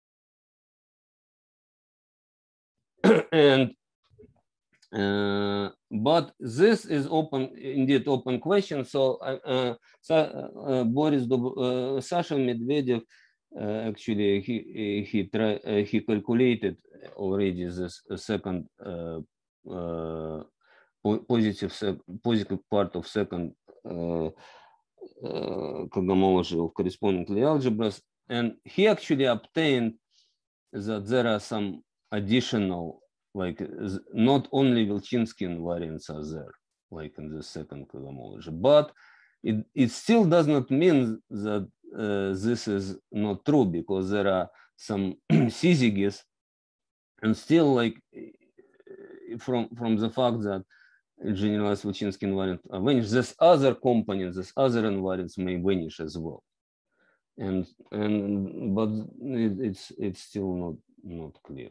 And uh, but this is open, indeed open question. So uh, uh, Boris uh, Sasha Medvedev uh, actually he he try, uh, he calculated already this second uh, uh, positive positive part of second uh, Uh, cohomology of corresponding Lie algebras, and he actually obtained that there are some additional, like not only Wilczynski invariants are there, like in the second cohomology, but it, it still does not mean that uh, this is not true, because there are some syzygies, and still like from from the fact that generalized Wilczynski invariant vanish, this other component, this other invariants may vanish as well, and and but it, it's it's still not not clear.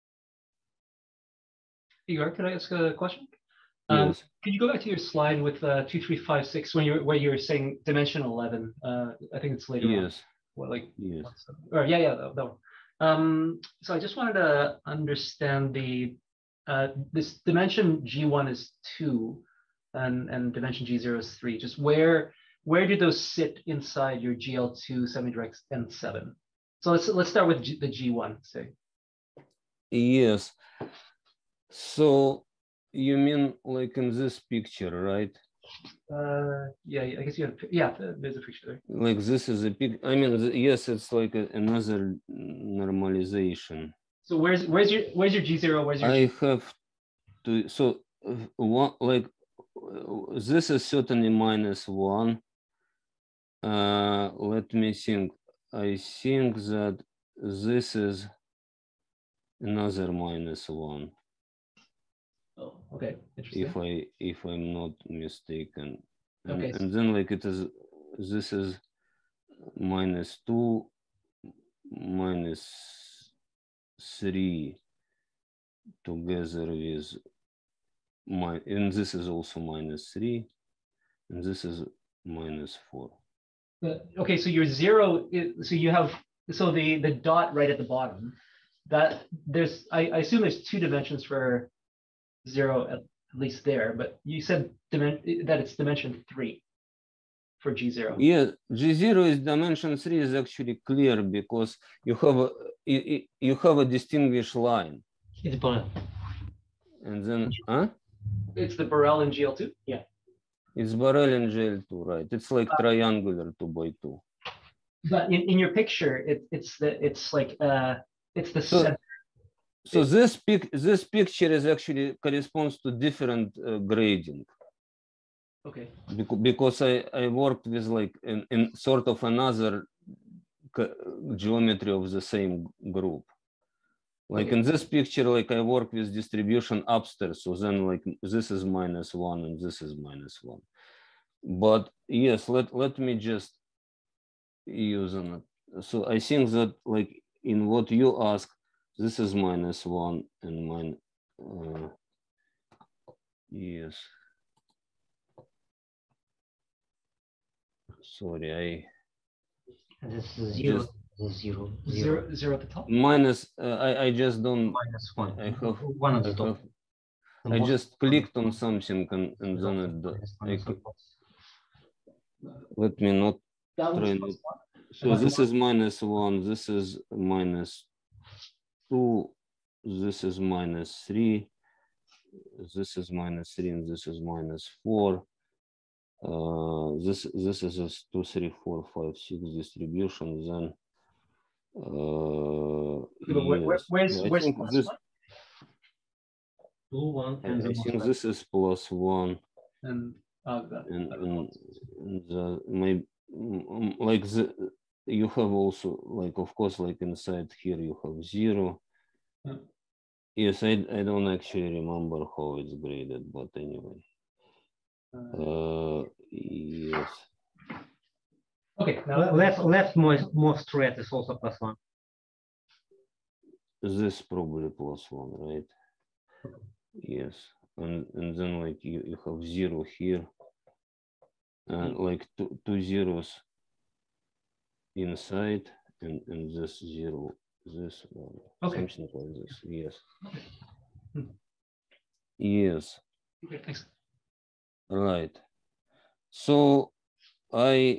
Igor, can I ask a question? Um, yes. Can you go back to your slide with uh, two, three, five, six when you're where you're saying dimension eleven? Uh, I think it's later. Yes. On. What, like yes. Or yeah, yeah, that, that one. Um, so I just wanted to understand the uh, this dimension G one is two. And, and dimension G zero is three. Just where where do those sit inside your G L two semidirect N seven? So let's let's start with G, the G one, say. Yes. So you mean like in this picture, right? Uh, yeah, I guess you have. Yeah, there's a picture there. Like this is a pic. I mean, the, yes, it's like a, another normalization. So where's where's your where's your G zero? Where's your? I G have to. So one like. This is certainly minus one. Uh, let me think. I think that this is another minus one. Oh, okay. Interesting. If I if I'm not mistaken. And, okay. and then like it is, this is minus two, minus three together with my, and this is also minus three, and this is minus four. But, okay, so your zero, is, so you have, so the, the dot right at the bottom, that there's, I, I assume there's two dimensions for zero at least there, but you said dimen that it's dimension three for G zero? Yeah, G zero is dimension three is actually clear because you have a, you, you have a distinguished line. It's Borel. And then, huh? It's the Borel in G L two? Yeah. It's Borel in G L two, right? It's like uh, triangular two by two. But in, in your picture, it, it's the it's like uh it's the so, center. So this pic this picture is actually corresponds to different uh, grading. Okay. Because, because I, I worked with like in, in sort of another geometry of the same group. Like okay. in this picture, like I work with distribution upstairs. So then like this is minus one and this is minus one. But yes, let, let me just use on it. So I think that like in what you ask, this is minus one and mine. Uh, yes. Sorry, I. And this is zero, just, zero, zero, zero, zero at the top. Minus. Uh, I I just don't. Minus one. I have one at the I top. Have, I just clicked on something and, and then it. I, let me not try not. So this is minus one. This is minus two. This is minus three. This is minus three, and this is minus four. Uh, this this is a two, three, four, five, six distribution. Then uh, where, where, yes. where's I where's think plus this, one? Two, one, I, and I think this is plus one. And uh, that, and, that and, and the maybe like the you have also like of course like inside here you have zero. Yeah. Yes, I I don't actually remember how it's graded, but anyway. Uh, yes. Okay. Now left left most most red is also plus one. This probably plus one, right? Yes, and and then like you, you have zero here, and like two two zeros inside, and and this zero, this one, okay. something like this. Yes. Okay. Hmm. Yes. Okay, thanks. Right. So I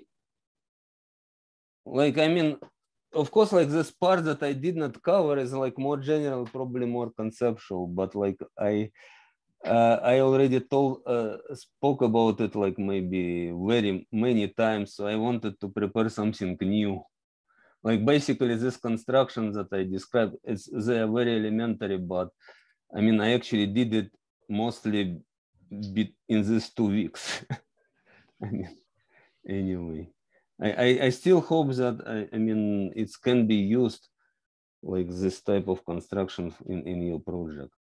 like I mean, of course, like this part that I did not cover is like more general, probably more conceptual, but like I uh, I already told uh, spoke about it like maybe very many times. So I wanted to prepare something new. Like basically this construction that I described, it's they are very elementary, but I mean I actually did it mostly in these two weeks. I mean, anyway, I, I, I still hope that, I, I mean, it can be used like this type of construction in, in your project.